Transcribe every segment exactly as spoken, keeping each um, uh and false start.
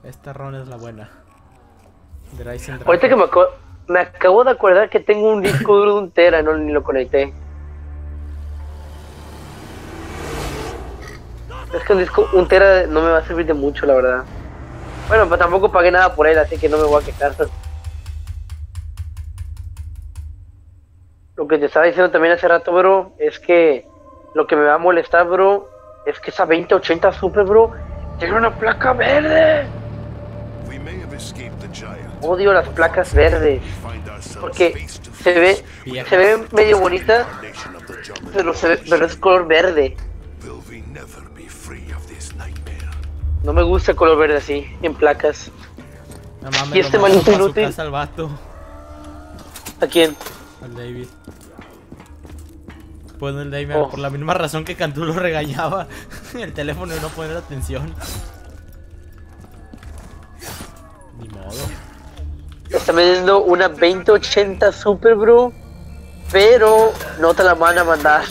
Esta ron es la buena. De Ryzen Ahorita que me, aco me acabo de acordar que tengo un disco duro de un tera, no ni lo conecté. Es que un disco, un tera no me va a servir de mucho, la verdad. Bueno, pues tampoco pagué nada por él, así que no me voy a quejar. Lo que te estaba diciendo también hace rato, bro, es que lo que me va a molestar, bro, es que esa veinte ochenta Super, bro, tiene una placa verde. Odio las placas verdes, porque se ve, se ve medio bonita, pero, se ve, pero es color verde. No me gusta el color verde así, en placas. No mames, Y este manito inútil. Casa al vato. ¿A quién? Al David. Pues el David, Oh. por la misma razón que Cantú lo regañaba. El teléfono y no poner atención. Ni modo. Está vendiendo una veinte ochenta Super, bro, pero no te la van a mandar.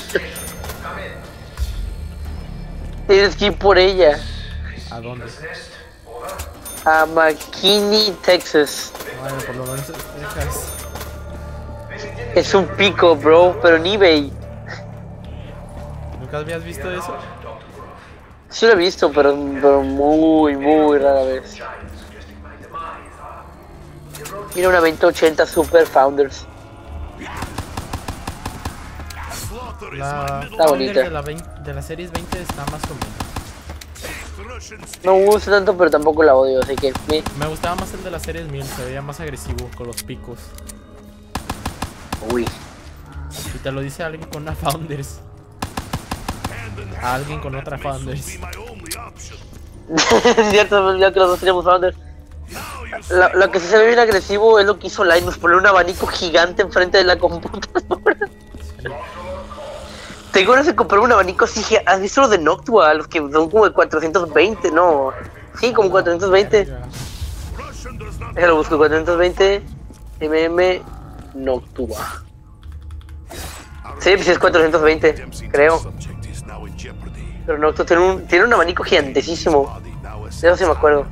Tienes que ir por ella. ¿A dónde? A McKinney, Texas. Bueno, por lo menos Texas. Es un pico, bro, pero en eBay. ¿Nunca habías visto eso? Sí lo he visto, pero, pero muy, muy rara vez. Mira una veinte ochenta Super Founders. La Está bonita. De la, veinte, de la series veinte está más o menos. No me gusta tanto, pero tampoco la odio, así que... Me... Me gustaba más el de las series mil, se veía más agresivo con los picos. Uy. Y te lo dice alguien con una Founders. A alguien con otra Founders. Es cierto, ya que los dos tenemos Founders. Lo, lo que sí se ve bien agresivo es lo que hizo Linus, poner un abanico gigante enfrente de la computadora. Sí. Tengo ganas de comprar un abanico así. ¿Has visto los de Noctua? Los que son como de cuatrocientos veinte, ¿no? Sí, como cuatrocientos veinte. Déjalo busco, cuatrocientos veinte M M Noctua. Sí, pues es cuatrocientos veinte, creo. Pero Noctua tiene un, tiene un abanico gigantesísimo. De eso sí me acuerdo.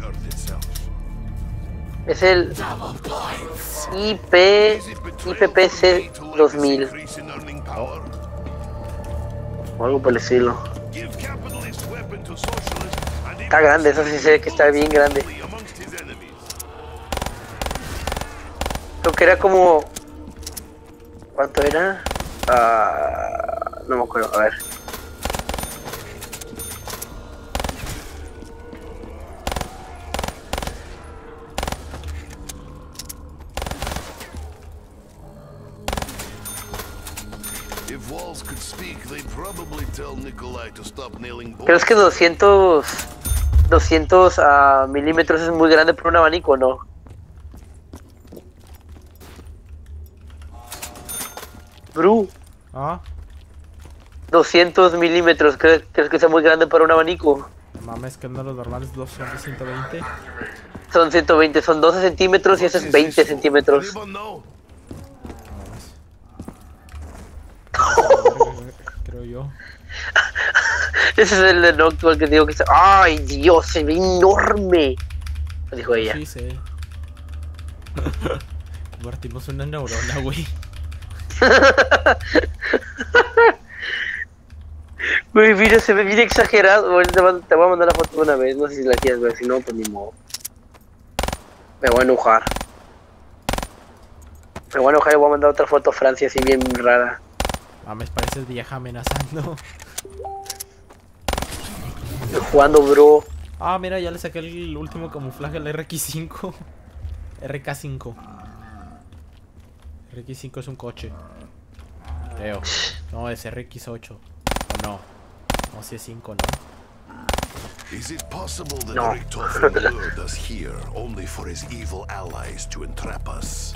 Es el I P I P P C dos mil o algo por el estilo. Está grande, eso sí sé que está bien grande. Creo que era como... ¿Cuánto era? Uh, no me acuerdo, a ver. ¿Crees que doscientos doscientos uh, milímetros es muy grande para un abanico o no? Bru. ¿Ah? doscientos milímetros, ¿crees, ¿crees que sea muy grande para un abanico? Mames, que no los normales dos son de ciento veinte. Son ciento veinte, son doce centímetros y ese es veinte centímetros. Creo yo. Ese es el de Noctua, el que digo que está... ¡Ay, Dios! Se ve enorme. Lo dijo ella. Sí, sí. Partimos una neurona, güey. Güey, mira, se ve bien exagerado. Bueno, te, va, te voy a mandar la foto de una vez. No sé si la quieres ver, si no, pues ni modo. Me voy a enojar. Me voy a enojar y voy a mandar otra foto a Francia así bien rara. Mames, pareces vieja amenazando. Estoy jugando, bro. Ah, mira, ya le saqué el último camuflaje al R X cinco. R K cinco. R X cinco es un coche. Creo. No, es R X ocho. O no. No, si es cinco, ¿no? Is it possible that No. Richtofen lured us here only for his evil allies to entrap us?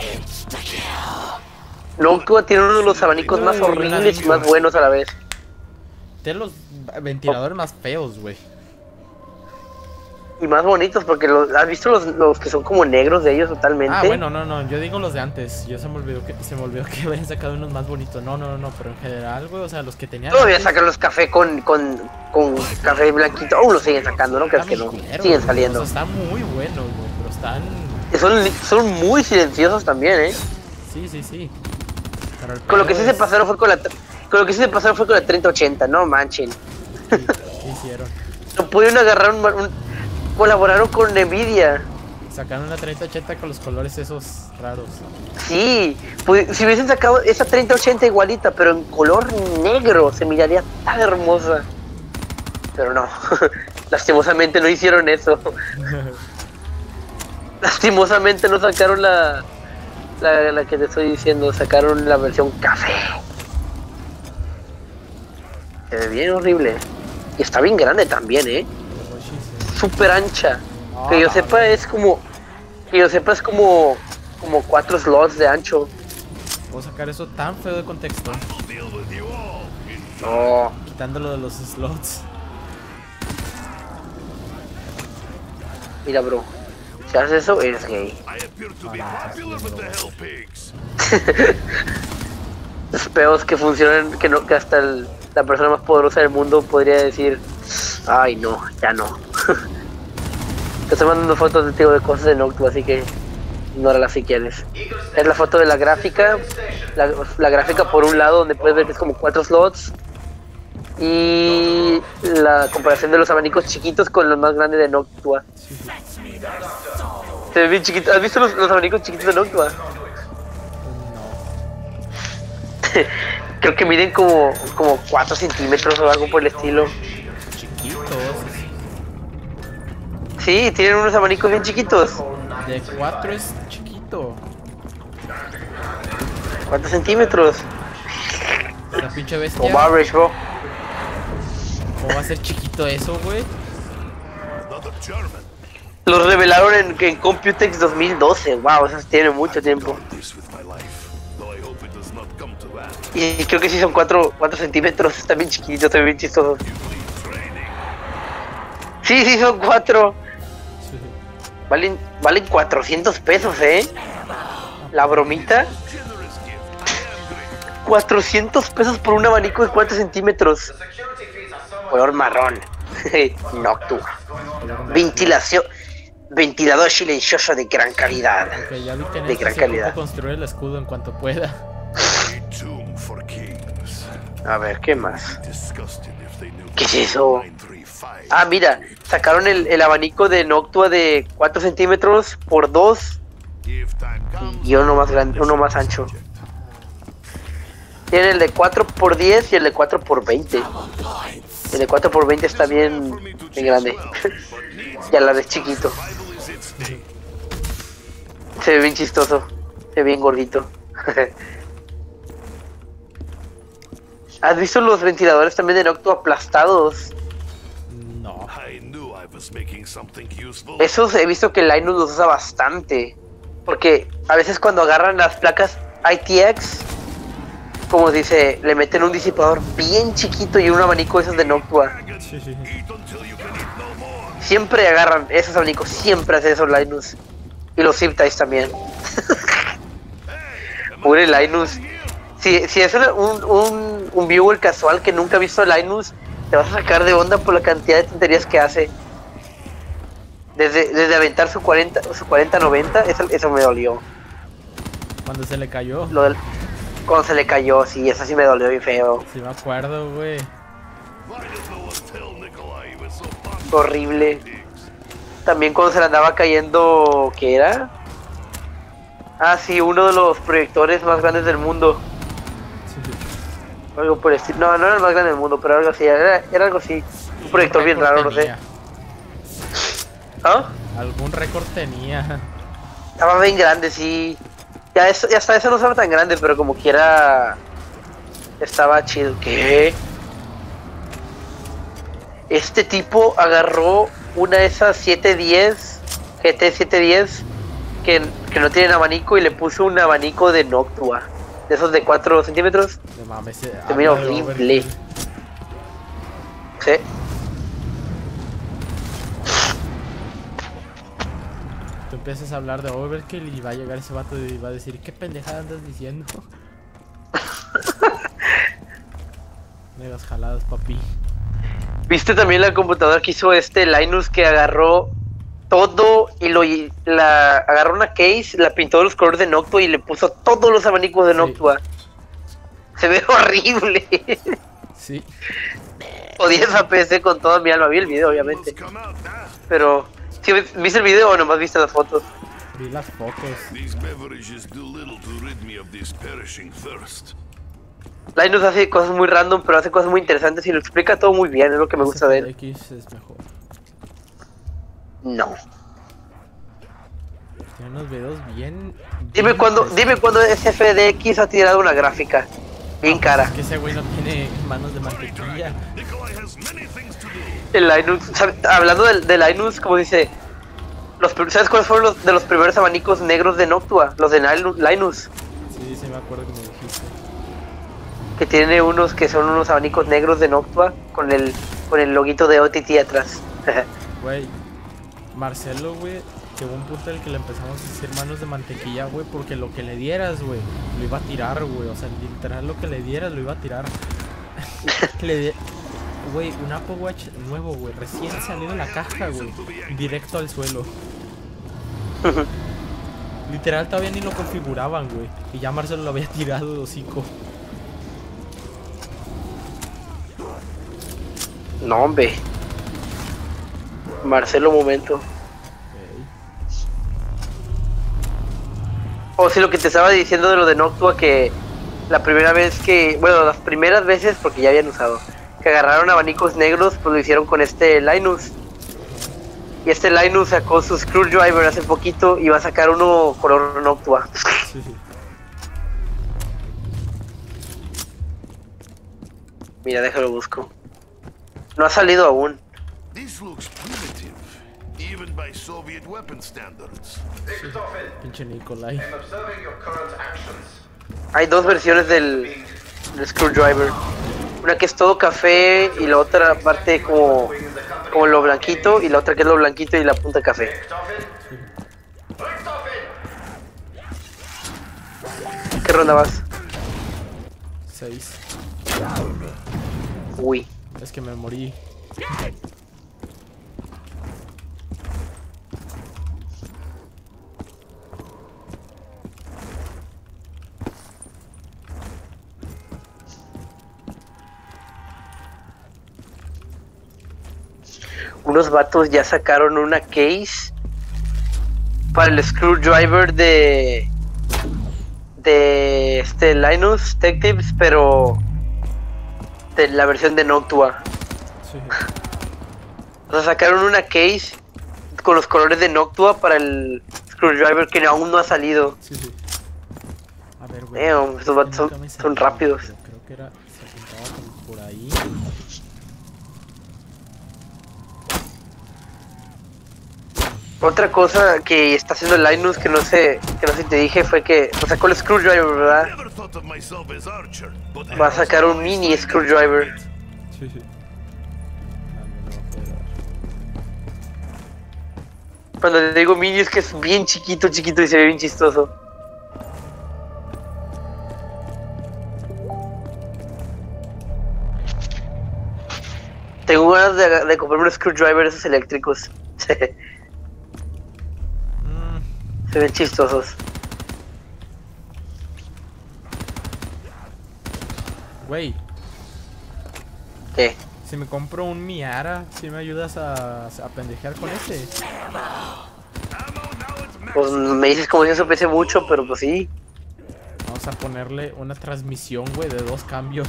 Noctua tiene uno de los abanicos más horribles y más buenos a la vez. Tiene los ventiladores más feos, güey. Y más bonitos, porque los, ¿has visto los, los que son como negros de ellos totalmente? Ah, bueno, no, no, yo digo los de antes. Yo se me olvidó que se me olvidó que habían sacado unos más bonitos. No, no, no, no, pero en general, güey, o sea, los que tenían. Todavía antes, sacan los café con, con, con café blanquito. Aún lo siguen sacando, ¿no? Crees que no. culeros, Siguen güey, saliendo. O sea, están muy buenos, güey, pero están. Son, son muy silenciosos también, ¿eh? Sí, sí, sí. Pero el Con lo que sí pedo se es- pasaron fue con la... Con lo que sí se pasaron fue con la treinta ochenta, no manchen. ¿Qué hicieron? No pudieron agarrar un, un- colaboraron con Nvidia. Sacaron una treinta ochenta con los colores esos raros. Sí, pudi- si hubiesen sacado esa treinta ochenta igualita, pero en color negro, se miraría tan hermosa. Pero no, lastimosamente no hicieron eso. Lastimosamente no sacaron la, la, la que te estoy diciendo, sacaron la versión café. Se ve bien horrible. Y está bien grande también, eh. Súper ancha. Que yo Ah, sepa es como... Que yo sepa es como... Como cuatro slots de ancho. Puedo sacar eso tan feo de contexto, No. quitándolo de los slots. Mira, bro. Si haces eso, eres gay. I appear to be popular with the hell pigs. Los peos que funcionan, que no, que hasta el- la persona más poderosa del mundo podría decir, ay no, ya no. Te estoy mandando fotos de, tío, de cosas de Noctua, así que ignóralas si quieres. Es la foto de la gráfica, la, la gráfica por un lado donde puedes ver que es como cuatro slots y la comparación de los abanicos chiquitos con los más grandes de Noctua. Se ve bien chiquito. ¿Has visto los, los abanicos chiquitos de Noctua? No. Creo que miden como, como cuatro centímetros o algo por el estilo. Chiquitos. Sí, tienen unos abanicos bien chiquitos. De cuatro es chiquito. ¿Cuántos centímetros? La pinche O bestia. average, bro. ¿Cómo va a ser chiquito eso, güey? Another German. Los revelaron en, en Computex dos mil doce. Wow, eso tiene mucho tiempo. This with my life, though I hope it does not come to that. Y creo que sí son cuatro centímetros. Están bien chiquitos, están bien chistosos. You need training. Sí, sí, son cuatro. Valen, valen cuatrocientos pesos, ¿eh? La bromita. Generous gift. I am grateful. cuatrocientos pesos por un abanico de cuatro centímetros. Color marrón. Noctua. Ventilación. Ventilador silencioso de gran calidad. Ok, ya vi que en De este gran sí calidad. ocupo construir el escudo en cuanto pueda. A tomb for kings. A ver, ¿qué más? Disgusted if they knew. ¿Qué es eso? nine three five. Ah, mira, sacaron el, el abanico de Noctua de cuatro centímetros por dos If time comes, y uno más grande, uno más ancho. Tienen el de cuatro por diez y el de cuatro por veinte. El de cuatro por veinte está bien, bien grande. Y a la vez chiquito. Bible is at stake. Se ve bien chistoso. Se ve bien gordito. ¿Has visto los ventiladores también de Noctua aplastados? No. I knew I was making something useful. Esos he visto que Linus los usa bastante. Porque a veces cuando agarran las placas I T X, como dice, le meten un disipador bien chiquito y un abanico de esos de Noctua. Sí, sí. Eat until you can eat no more. Siempre agarran esos abanicos, siempre hacen esos Linus. Y los zip ties también. Pobre Linus. Si, si es una- un, un, un viewer casual que nunca ha visto a Linus, te vas a sacar de onda por la cantidad de tonterías que hace. Desde, desde aventar su cuarenta, su cuarenta noventa, eso, eso me dolió. Cuando se le cayó. Lo del, cuando se le cayó, sí, eso sí me dolió bien feo. Sí me acuerdo, güey. Why did no one tell Nikolai he was so fond Horrible. of pigs? También cuando se le andaba cayendo, ¿qué era? Ah, sí, uno de los proyectores más grandes del mundo. Sí, sí. Algo por el estilo. No, no era el más grande del mundo, pero algo así. Era, era algo así. Un proyector bien Récord raro, no sé. tenía. ¿Ah? Algún récord tenía. Estaba bien grande, sí. Ya, eso, ya hasta eso no estaba tan grande, pero como quiera. Estaba chido. ¿Qué? Este tipo agarró una de esas siete diez, G T siete diez, que, que no tienen abanico y le puso un abanico de Noctua. De esos de cuatro centímetros. No mames. Se Se mira habla de horrible. overkill. Sí. Tú empiezas a hablar de Overkill y va a llegar ese vato y va a decir, ¿qué pendejada andas diciendo? Megas jaladas, papi. ¿Viste también la computadora que hizo este Linus que agarró todo y lo la agarró una case, la pintó de los colores de Noctua y le puso todos los abanicos de Sí. Noctua? Se ve horrible. Sí. Odié esa P C con toda mi alma. Vi el video, obviamente. Come out now. Pero, ¿sí, ¿viste el video o nomás viste las fotos? Vi las fotos. These beverages do little to rid me of this perishing thirst. Linus hace cosas muy random, pero hace cosas muy interesantes y lo explica todo muy bien. Es lo que me gusta de él. X es mejor. No. Tiene unos videos bien... Dime bien cuándo, interesantes. dime cuándo S F D X ha tirado una gráfica. Bien cara. Es que ese güey no tiene manos de mantequilla. Nikolai has many things to do. El Linus, ¿sabe? Hablando del de Linus, como dice, los, pr- ¿sabes cuáles fueron los de los primeros abanicos negros de Noctua? Los de Nil- Linus, Sí, sí me acuerdo que me dijiste. que tiene unos que son unos abanicos negros de Noctua con el con el loguito de O T T atrás. Güey, Marcelo, güey, llegó un punto en el que le empezamos a decir manos de mantequilla, güey, porque lo que le dieras, güey, lo iba a tirar, güey. O sea, literal lo que le dieras lo iba a tirar. Le di... Güey, un Apple Watch nuevo, güey, recién salido de la caja, güey, directo al suelo. Literal todavía ni lo configuraban, güey, y ya Marcelo lo había tirado de hocico. No, hombre. Marcelo, momento. Ok. O sí, lo que te estaba diciendo de lo de Noctua, que la primera vez que, bueno, las primeras veces, porque ya habían usado, que agarraron abanicos negros, pues lo hicieron con este Linus. Y este Linus sacó su screwdriver hace poquito y va a sacar uno color Noctua. Sí, sí. Mira, déjalo busco. No ha salido aún. This looks primitive, even by Soviet weapon standards. Richtofen, Pinche Nikolai. I'm observing your current actions. Hay dos versiones del, del screwdriver. Una que es todo café y la otra parte como, como lo blanquito y la otra que es lo blanquito y la punta café. Richtofen? Richtofen! ¿Qué ronda vas? Seis. Uy. Es que me morí. Unos vatos ya sacaron una case para el screwdriver de de este Linus Tech Tips, pero de la versión de Noctua. Sí. O sea, sacaron una case con los colores de Noctua para el screwdriver que aún no ha salido. Sí, sí. A ver, güey. Damn, estos vatos son, Nunca me son salía, rápidos. pero creo que era. Se apuntaba como por ahí. Otra cosa que está haciendo Linus que no sé, que no sé si te dije fue que pues, sacó el screwdriver, ¿verdad? Never thought of myself as Archer, but Va a sacar un mini screwdriver. Sí, sí. Ah, no, no, pero- Cuando te digo mini es que es bien chiquito, chiquito y se ve bien chistoso. Tengo ganas de, de comprarme unos screwdriver esos eléctricos. Mm, Se ven chistosos. Güey, ¿Qué? si me compro un Miara, si me ayudas a, a pendejear con ese. Pues me dices como si eso pese mucho, pero pues sí. Vamos a ponerle una transmisión, güey, de dos cambios.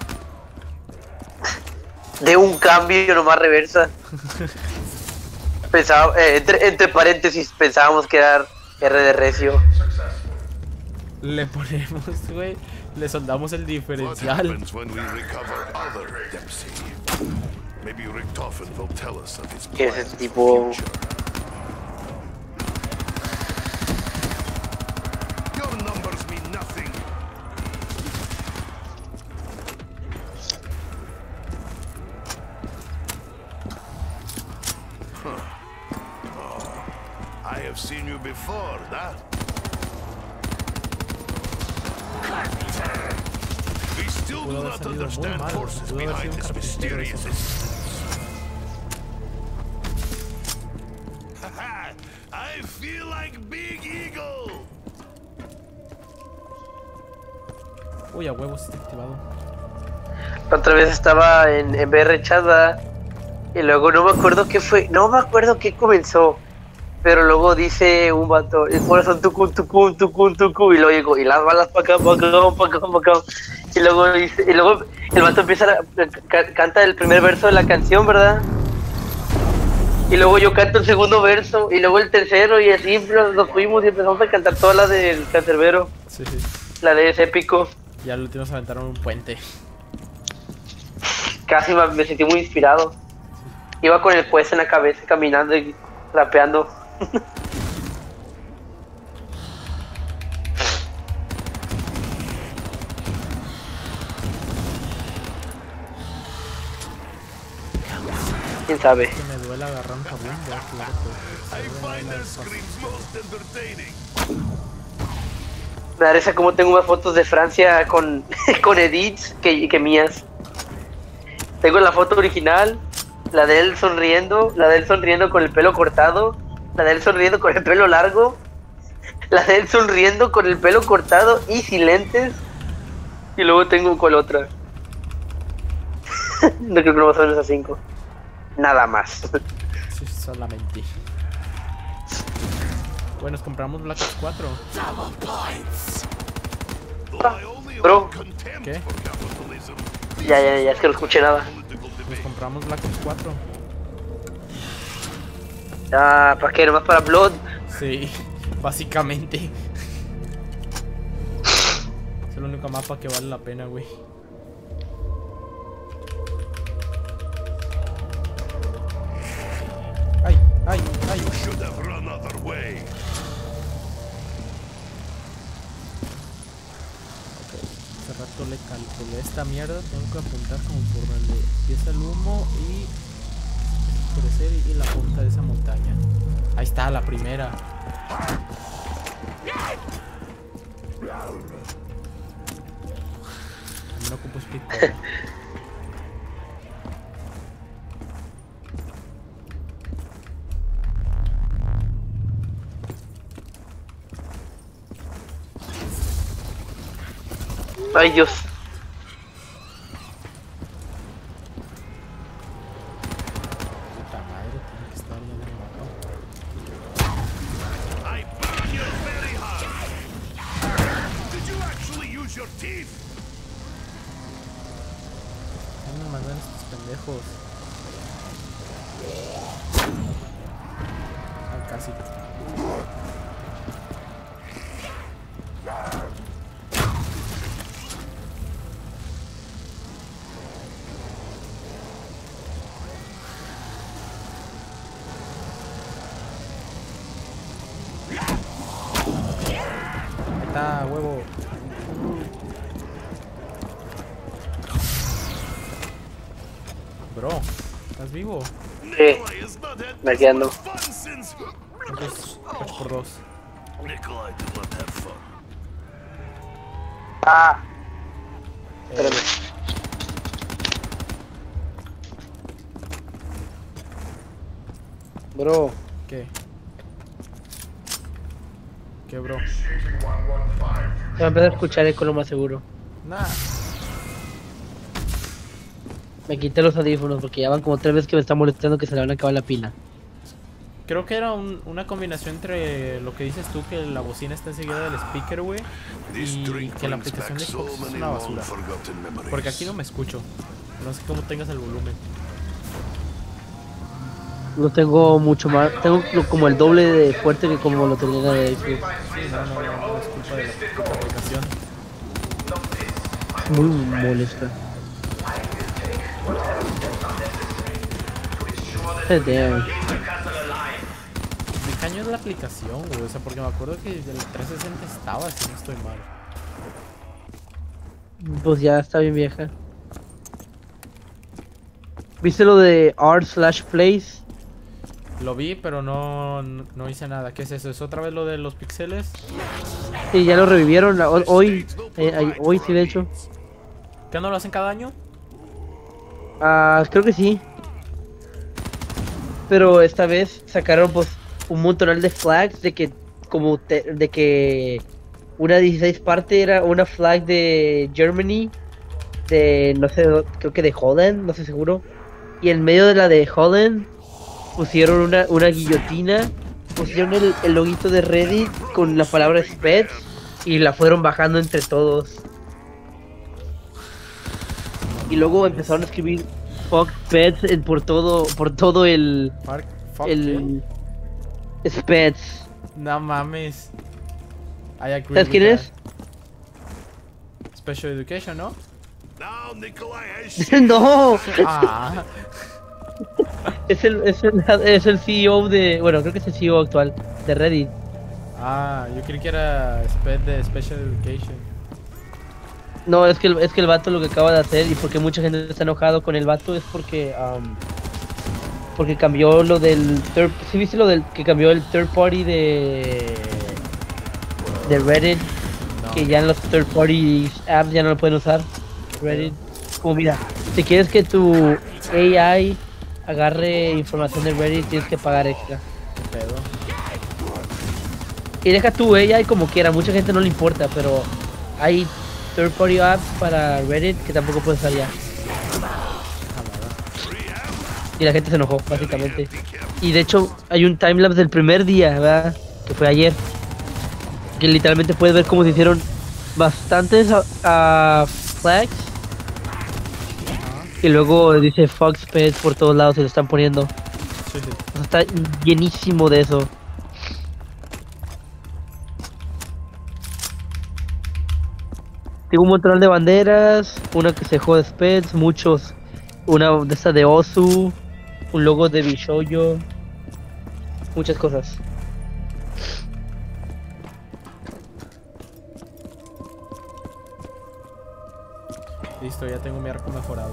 De un cambio nomás reversa. Pensaba, eh, entre, entre paréntesis, pensábamos que era R de recio. Le ponemos, güey, le soldamos el what diferencial. happens when we recover other Dempsey? Maybe Richtofen will tell us of his ¿Qué es plans ese for tipo? future. Your numbers mean nothing. I have seen you before, nah? We still do Pudo haber not salido muy understand mal, forces pudo haber behind sido un this carpintero mysterious eso. Haha, I feel like Big Eagle. Uy, a huevos está activado. Otra vez estaba en, en B R Chada y luego no me acuerdo qué fue, no me acuerdo qué comenzó, pero luego dice un vato, el corazón tucun, tucun, tucun, tucun, y luego digo, y las balas para acá, para acá, para acá, para acá, y luego dice, y luego el vato empieza a ca- canta el primer verso de la canción, ¿verdad? Y luego yo canto el segundo verso, y luego el tercero, y así nos, nos fuimos y empezamos a cantar toda la del cancerbero, Sí, sí. la de ese épico. Ya al último se aventaron un puente. Casi me, me sentí muy inspirado. Iba con el pues en la cabeza caminando y rapeando. ¿Quién sabe? Que me duele agarrar un jabón, ya claro que... I find their screams most entertaining. Me da risa como tengo más fotos de Francia con, con edits que, que mías. Tengo la foto original, la de él sonriendo, la de él sonriendo con el pelo cortado, la de él sonriendo con el pelo largo, la de él sonriendo con el pelo cortado y sin lentes, y luego tengo con otra. No creo que no más o menos a cinco. Nada más. Sí, solamente. Bueno, nos compramos Black Ops cuatro. Though I only Bro. hold contempt ¿Qué? for capitalism. Ya, ya, ya, es que no escuché nada. Political Nos debate. compramos Black Ops cuatro. Ah, ¿para qué? ¿Nomás para Blood? Sí, básicamente. Es el único mapa que vale la pena, güey. Ay, ay, ay. You should have run other way. Hace rato le calculé esta mierda. Tengo que apuntar como por donde empieza el humo y oscurecer y la punta de esa montaña. Ahí está, la primera. No ocupo speed cover. Ay, Dios. Puta madre, tiene que estar ya en el mapa. I burn you very hard. Did you actually use your teeth? Ya me mandan estos pendejos. Ah, casi. Ahí está, huevo. Bro, ¿estás vivo? Nikolai has not had Me this quedando. much fun since. Entonces, ocho por dos. Nikolai did not have fun. Ah, Eh, espérame. Bro, ¿Qué? ¿Qué, bro? voy a empezar a escuchar eco lo más seguro. Nah. Me quité los audífonos porque ya van como tres veces que me está molestando que se le van a acabar la pila. Creo que era un- una combinación entre lo que dices tú, que la bocina está enseguida del speaker, güey, This y drink que la brings aplicación back de so Xbox es many una long basura. forgotten memories. Porque aquí no me escucho. No sé cómo tengas el volumen. No tengo mucho más, tengo lo- como el doble de fuerte que como lo tenía de Xbox. Sí, no, no, no, no es culpa de la puta aplicación. Muy molesta. Damn. Mi caño es la aplicación, güey. O sea, porque me acuerdo que el trescientos sesenta estaba, si no estoy mal. Pues ya está bien vieja. ¿Viste lo de r slash plays? Lo vi, pero no, no hice nada. ¿Qué es eso? ¿Es otra vez lo de los píxeles? Sí, ya lo revivieron la- hoy. eh, ay- hoy sí, de hecho. ¿Qué no lo hacen cada año? Ah, creo que sí. Pero esta vez sacaron pues un montón de flags de que como te- de que una dieciséis parte era una flag de Germany, de no sé, creo que de Holland, no sé seguro. Y en medio de la de Holland pusieron una, una guillotina, pusieron el, el loguito de Reddit con la palabra Spets y la fueron bajando entre todos. Y luego empezaron a escribir Fuck Pets en- por todo, por todo el, Fuck, fuck, el Spets. ¿qué? No mames. I agree ¿Sabes with quién es? that. Special Education, ¿no? Now Nikolai has No, Ah, es el, es el, es el C E O de, bueno, creo que es el C E O actual de Reddit. ah, yo creí que era Sped de Special Education. No, es que, el, es que el vato lo que acaba de hacer y porque mucha gente está enojado con el vato es porque, um, porque cambió lo del third, ¿sí viste lo del que cambió el third party de, de Reddit? No. Que ya en los third party apps ya no lo pueden usar. Reddit. Como mira, si quieres que tu A I agarre información de Reddit tienes que pagar extra. ¿Qué pedo? Y deja tu A I como quiera, mucha gente no le importa, pero hay third party apps para Reddit que tampoco puedes usar ya. Y la gente se enojó, básicamente. Y de hecho hay un timelapse del primer día, ¿verdad? Que fue ayer. Que literalmente puedes ver cómo se hicieron bastantes ah, flags. Y luego dice Fox Pets por todos lados, se lo están poniendo. Sí, sí. O sea, está llenísimo de eso. Tengo un montón de banderas, una que se jode Spets, muchos, una de esta de Osu, un logo de Bishoyo, muchas cosas. Listo, ya tengo mi arco mejorado.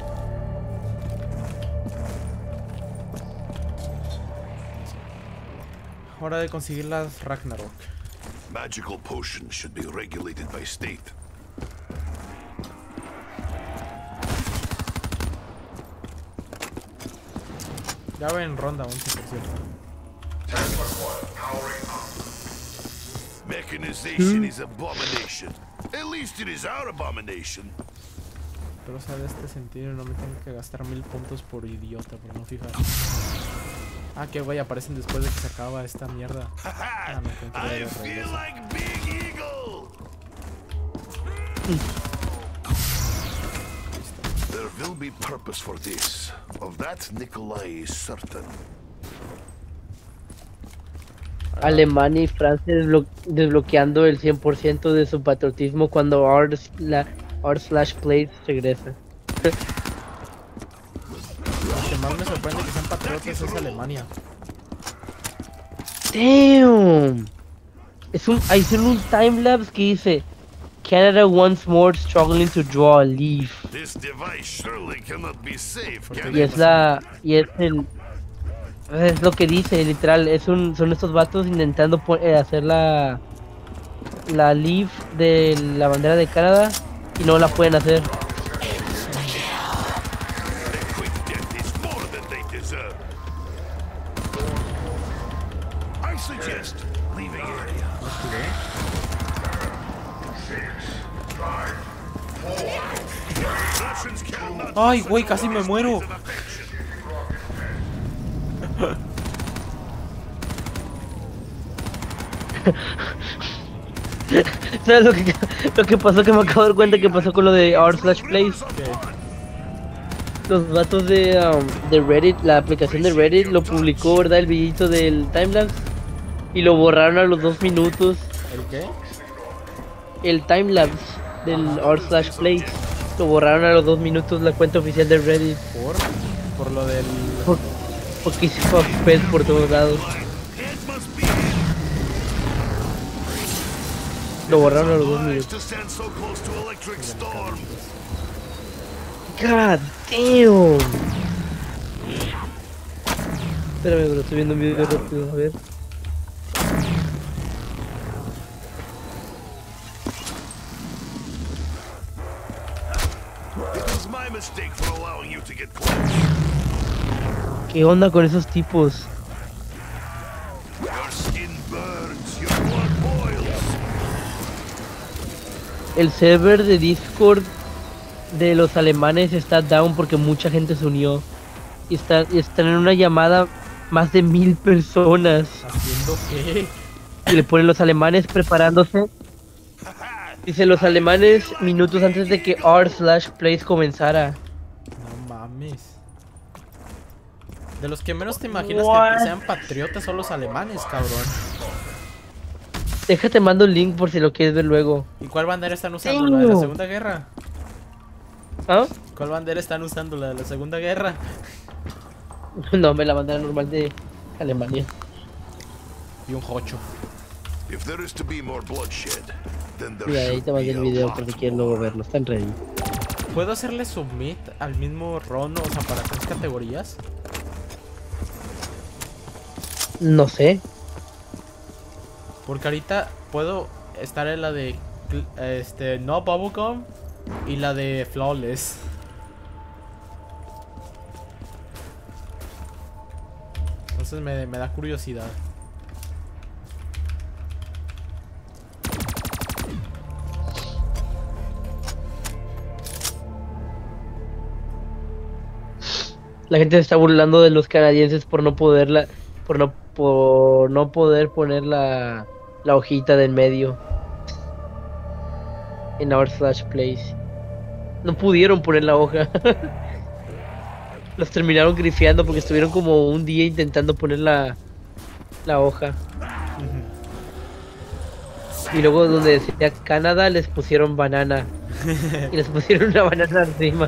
Hora de conseguir las Ragnarok. Magical potions should be regulated by state. Ya voy en ronda once, por cierto. Tesla coil powering up. Mechanization is abomination. At least it is our abomination. Pero sea de este sentido no me tengo que gastar mil puntos por idiota, por no fijar. Ah, que güey, aparecen después de que se acaba esta mierda. Ah, me encontré I de feel regreso. like Big Eagle. There will be purpose for this. Of that, Nikolai is certain. Alemania y Francia desblo- desbloqueando el cien por ciento de su patriotismo cuando R slash plays regresa. Lo que más me sorprende que sean patriotas es Alemania. Damn. Es un, ahí hicieron un timelapse que dice Canada once more struggling to draw a leaf. This device surely cannot be safe, Porque can Y it? es la, y es el, es lo que dice literal, es un, son estos vatos intentando po- eh, hacer la, la leaf de la bandera de Canadá y no la pueden hacer. A quick death is more than they deserve. I suggest leaving area. Russians cannot Ay, güey, casi me muero. ¿Sabes lo que, lo que pasó? Que me acabo de dar cuenta que pasó con lo de R slash plays. Los vatos de, um, de Reddit, la aplicación de Reddit lo publicó, ¿verdad? El videito del timelapse y lo borraron a los dos minutos. ¿El qué? El timelapse del R slash plays lo borraron a los dos minutos la cuenta oficial de Reddit. ¿Por? Por lo del... Por- porque hice fuck pets por todos lados. It must be Lo borraron a los dos wise minutos. to stand so close to electric storm. God damn. Espérame, bro, estoy viendo un video rápido, a ver. It was my mistake for allowing you to get close. ¿Qué onda con esos tipos? Your skin burns, your blood boils. El server de Discord de los alemanes está down porque mucha gente se unió. Y está, y están en una llamada más de mil personas. ¿Haciendo qué? Y le ponen los alemanes preparándose. Dice los alemanes minutos antes de que r slash plays comenzara. No mames. De los que menos te imaginas What? que sean patriotas son los alemanes, cabrón. Déjate mando el link por si lo quieres ver luego. ¿Y cuál bandera están usando? ¿La de la Segunda Guerra? ¿Ah? ¿Cuál bandera están usando? ¿La de la Segunda Guerra? No, me la bandera normal de Alemania. Y un jocho. If there is to be more bloodshed, then there Mira, ahí should te mandé be el a video lot porque quiero luego more. verlo. Están ready. ¿Puedo hacerle submit al mismo Ron, o sea, para tres categorías? No sé. Porque ahorita puedo estar en la de este no bubblegum y la de flawless. Entonces me, me da curiosidad. La gente se está burlando de los canadienses por no poderla, por no por no poder poner la, la hojita del medio en our slash place. No pudieron poner la hoja. Los terminaron grifeando porque estuvieron como un día intentando poner la, la hoja. Y luego donde decía Canadá les pusieron banana. Y les pusieron una banana encima.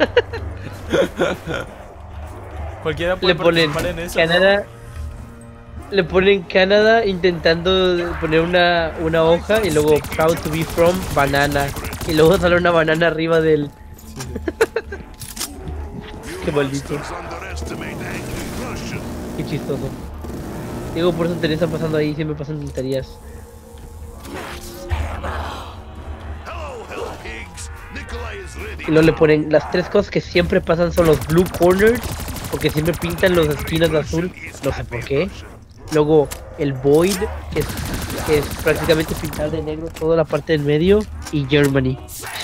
Cualquiera puede Le ponen participar en eso. Canadá. Le ponen Canadá intentando poner una, una hoja y luego proud to be from banana. Y luego sale una banana arriba del. Qué maldito. Monsters underestimate angry Russians. Qué chistoso. Digo, por eso te está pasando ahí, siempre pasan tonterías. Hello, hell pigs. Nikolai is ready. Y luego le ponen las tres cosas que siempre pasan son los blue corners, porque siempre pintan las esquinas de azul, no sé por qué. Luego el void, que es, que es prácticamente pintar de negro toda la parte del medio, y Germany.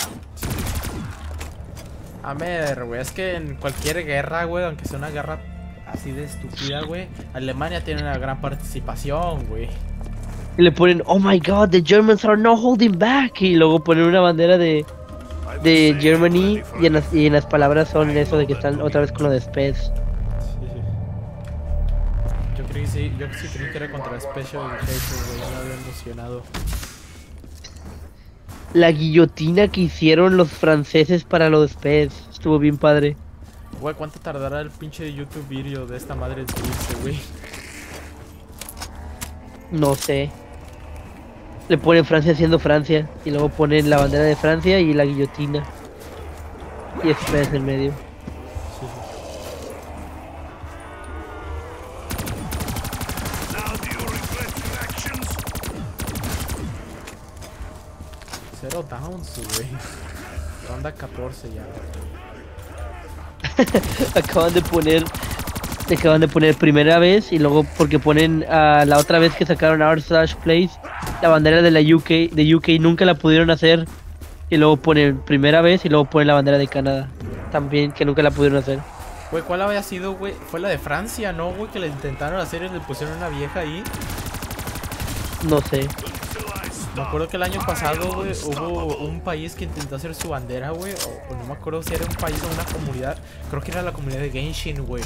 A ver, güey, es que en cualquier guerra, güey, aunque sea una guerra así de estúpida, güey, Alemania tiene una gran participación, güey. Y le ponen, oh my god, the Germans are not holding back. Y luego ponen una bandera de, de Germany y en, las, y en las palabras son eso de que están otra vez con lo de Spez. Sí. Yo creí que sí, yo sí creí que era contra Special Education, güey, ya me había emocionado. La guillotina que hicieron los franceses para los Spez. Estuvo bien padre. Güey, ¿cuánto tardará el pinche YouTube video de esta madre dulce, güey? No sé. Le ponen Francia haciendo Francia. Y luego ponen la bandera de Francia y la guillotina. Y Spez en medio. Now do you regret your actions? Cero downs, güey. Ronda catorce ya. Acaban de poner. Acaban de poner primera vez. Y luego porque ponen uh, la otra vez que sacaron our slash place. La bandera de la U K. De U K nunca la pudieron hacer. Y luego ponen primera vez. Y luego ponen la bandera de Canadá. También que nunca la pudieron hacer. Güey, ¿cuál había sido, güey? Fue la de Francia, ¿no, güey? Que le intentaron hacer y le pusieron una vieja ahí. No sé. Me acuerdo que el año pasado, güey, hubo un país que intentó hacer su bandera, güey. O, o no me acuerdo si era un país o una comunidad. Creo que era la comunidad de Genshin, güey.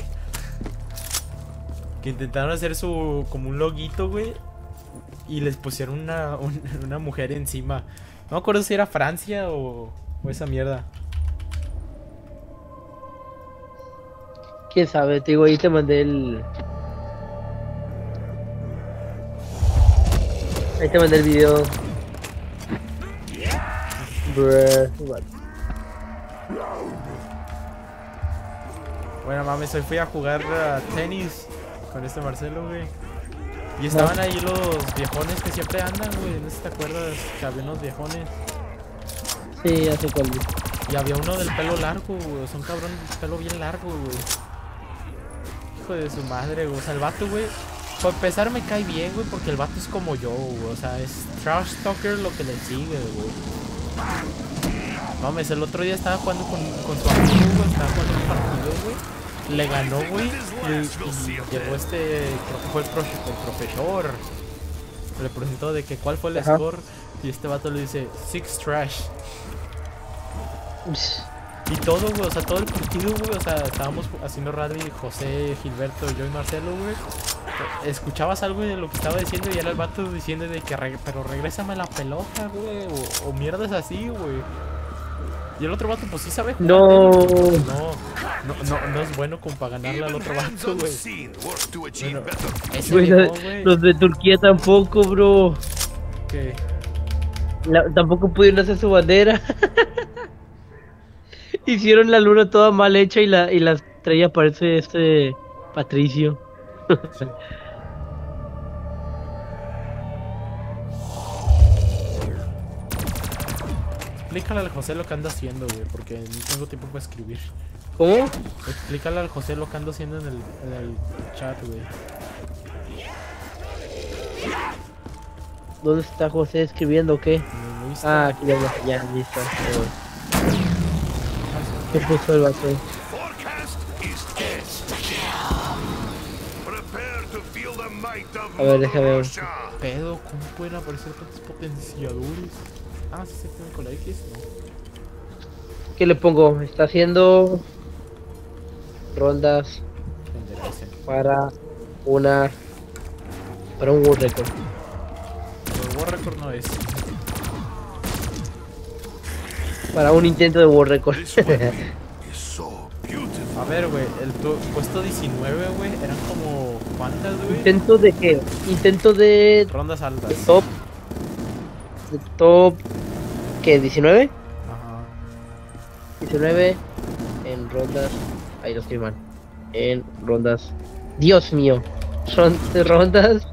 Que intentaron hacer su... como un loguito, güey. Y les pusieron una, un- una mujer encima. No me acuerdo si era Francia o, o esa mierda. Quién sabe, te digo, ahí te mandé el. Ahí te mandé el video. Bruh, what? Bueno, mames, hoy fui a jugar a tenis con este Marcelo, güey. Y estaban ahí los viejones que siempre andan, güey. No sé si te acuerdas que había unos viejones. Sí, ya sé cuál. Y había uno del pelo largo, güey. O sea, un cabrón del pelo bien largo, güey. Hijo de su madre, güey. O sea, el vato, güey. Para empezar me cae bien, güey, porque el vato es como yo, güey. O sea, es trash talker lo que le sigue, güey. Mames, el otro día estaba jugando con, con su amigo, güey. Estaba jugando un partido, güey. Le ganó, güey. Y, y llegó este, creo que fue el, profe, el profesor. Le presentó de que cuál fue el Ajá. score. Y este vato le dice, six trash. Y todo, güey, o sea, todo el partido, güey, o sea, estábamos haciendo rally, José, Gilberto, yo y Marcelo, güey. Escuchabas algo de lo que estaba diciendo y era el vato diciendo de que, re pero regrésame la pelota, güey, o, o mierdas así, güey. Y el otro vato, pues sí sabe jugar. No. No, no, no, no es bueno como para ganarle al otro vato, güey. Bueno, ese Güey, llegó, los, güey, los de Turquía tampoco, bro. que... La- tampoco pudieron hacer su bandera. Hicieron la luna toda mal hecha y la, y la estrella parece este Patricio. Explícale al José lo que anda haciendo, güey, porque no tengo tiempo para escribir. ¿Cómo? Explícale al José lo que ando haciendo en el, en el chat, güey. ¿Dónde está José escribiendo o qué? En el Insta. Ah, aquí ya, ya, ya listo. ¿Qué puso el vato? Forecast is dead. Prepare to feel the might of A ver, déjame ver. Russia. Pedo, ¿cómo pueden aparecer tantos potenciadores? Ah, sí se pueden con la X, no. ¿Qué le pongo? Está haciendo rondas Enderecen. para una para un World Record. Pero War Record no es. Para un intento de World Record. This weapon is so beautiful. A ver, güey, el tu- puesto diecinueve, güey, eran como... ¿Cuántas, güey? ¿Intento de qué? Intento de Rondas altas. top. De top. ¿Qué? ¿diecinueve? Ajá. diecinueve en rondas. Ahí lo estoy mal. En rondas. Dios mío. Son rondas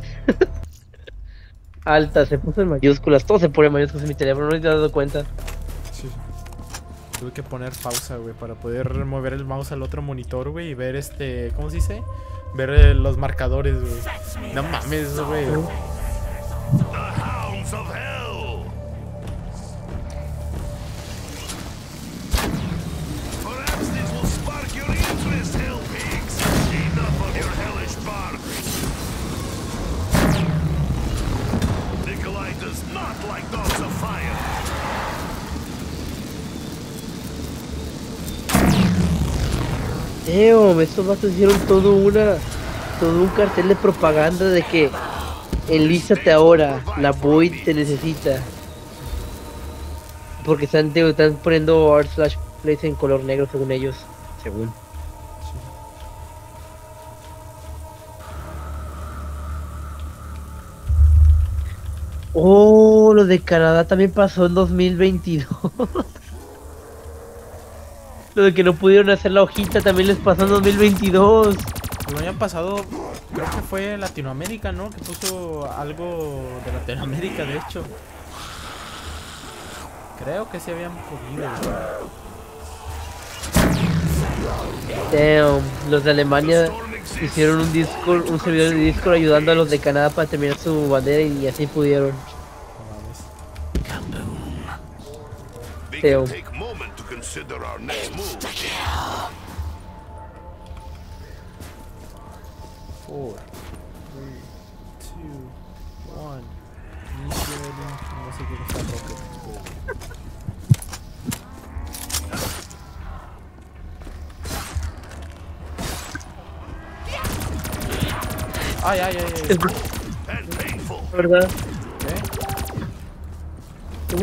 altas. Se puso en mayúsculas. Todo se pone en mayúsculas en mi teléfono. No me he dado cuenta. Sí. Tuve que poner pausa, güey, para poder mover el mouse al otro monitor, güey, y ver este... ¿Cómo se dice? Ver eh, los marcadores, güey. No mames, güey. The hounds of hell. Perhaps this will spark your interest, hell pigs. Enough of your hellish bark. Nikolai does not like dogs of fire. Damn, estos vatos hicieron todo una. Todo un cartel de propaganda de que. Enlístate ahora, la Void te necesita. Porque están, digo, están poniendo art slash place en color negro según ellos. Según. Oh, lo de Canadá también pasó en dos mil veintidós. Lo de que no pudieron hacer la hojita también les pasó en dos mil veintidós. El año pasado, creo que fue Latinoamérica, ¿no? Que puso algo de Latinoamérica, de hecho. Creo que sí habían podido, güey. Damn, los de Alemania hicieron un Discord, un servidor de Discord ayudando a los de Canadá para terminar su bandera y así pudieron. No mames. We Theo. can take a moment to consider our next move. Four, three, two, one. Initiating. No sé qué está rocket. espera. Ay, ay, ay, ay. And painful. ¿Verdad? ¿Eh? ¿Cómo?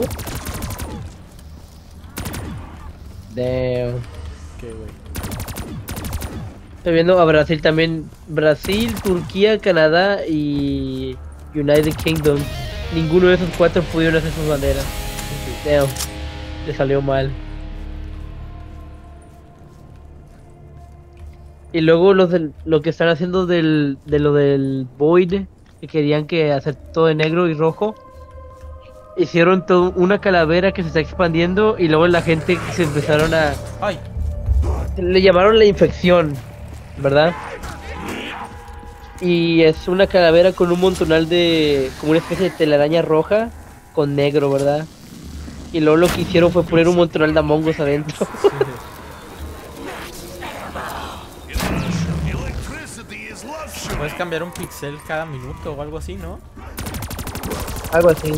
Damn. ¿Qué, güey? Estoy viendo a Brasil también. Brasil, Turquía, Canadá y United Kingdom. Ninguno de esos cuatro pudieron hacer sus banderas. Damn. Le salió mal. Y luego los del, lo que están haciendo del, de lo del Void, que querían que hacer todo de negro y rojo, hicieron todo una calavera que se está expandiendo y luego la gente se empezaron a... ¡Ay! Le llamaron la infección, ¿verdad? Y es una calavera con un montonal de... como una especie de telaraña roja con negro, ¿verdad? Y luego lo que hicieron fue poner un montonal de Among Us adentro. Electricity is luxury. Puedes cambiar un pixel cada minuto o algo así, ¿no? Algo así.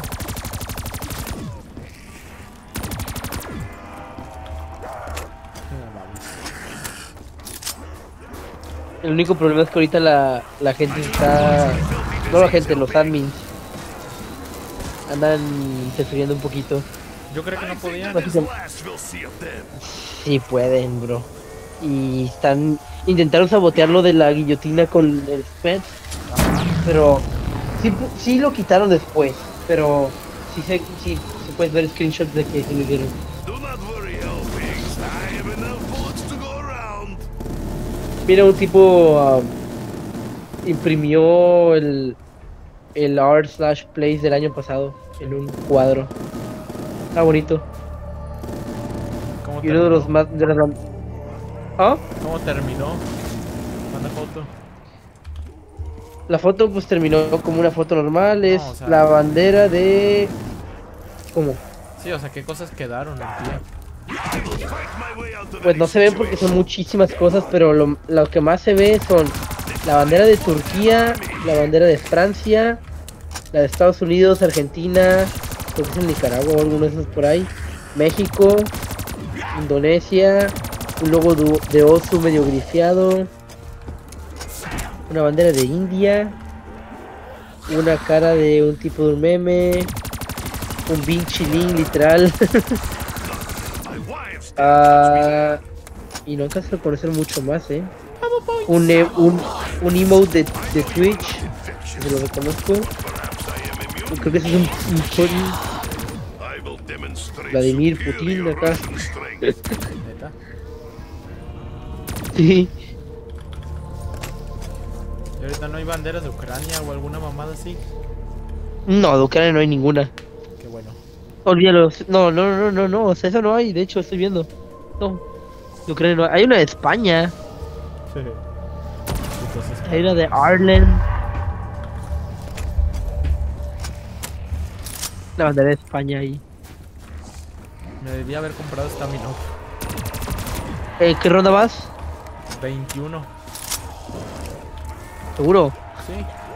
El único problema es que ahorita la, la gente está... No la gente, los admins andan interfiriendo un poquito. Yo creo que no podían. Pues, sí, Last we'll see of them. sí pueden, bro. Y están... Intentaron sabotear lo de la guillotina con el Sped. Pero... Sí, pu- sí lo quitaron después. Pero... Sí se, sí, sí puedes ver screenshots de que sí lo hicieron. Do not worry, Hellpigs. I have enough bullets to go around. Mira, un tipo... um, imprimió el... El art slash place del año pasado. En un cuadro. Está bonito. ¿Cómo Y uno de terminó? los más... De las... ¿Ah? ¿Cómo terminó? Manda foto. La foto pues terminó como una foto normal, es o sea- la bandera de... ¿Cómo? Sí, o sea, ¿qué cosas quedaron en pie? Fight my way out of Pues no se ven porque son muchísimas cosas, pero lo, lo que más se ve son la bandera de Turquía, la bandera de Francia, la de Estados Unidos, Argentina, creo que es en Nicaragua o alguno de esos por ahí, México, Indonesia, un logo du- de oso medio grifeado, una bandera de India, una cara de un tipo de un meme, un Vinci Link literal. my wife's Ah, y no alcanzo a conocer mucho más, eh. Un, e- un, un emote de, de Twitch, que lo reconozco. Creo que ese es un, un Putin, I will demonstrate Vladimir superior Putin acá. Russian strength. Neta. Sí. ¿Y ahorita no hay banderas de Ucrania o alguna mamada así? No, de Ucrania no hay ninguna. Qué bueno. Olvídalo. No, no, no, no, no. O sea, eso no hay. De hecho, estoy viendo. No. De Ucrania no hay. Hay una de España. Entonces, Hay una de Ireland. La bandera de España ahí. me debía haber comprado esta Minot. Eh, ¿qué ronda vas? veintiuno. ¿Seguro? Sí.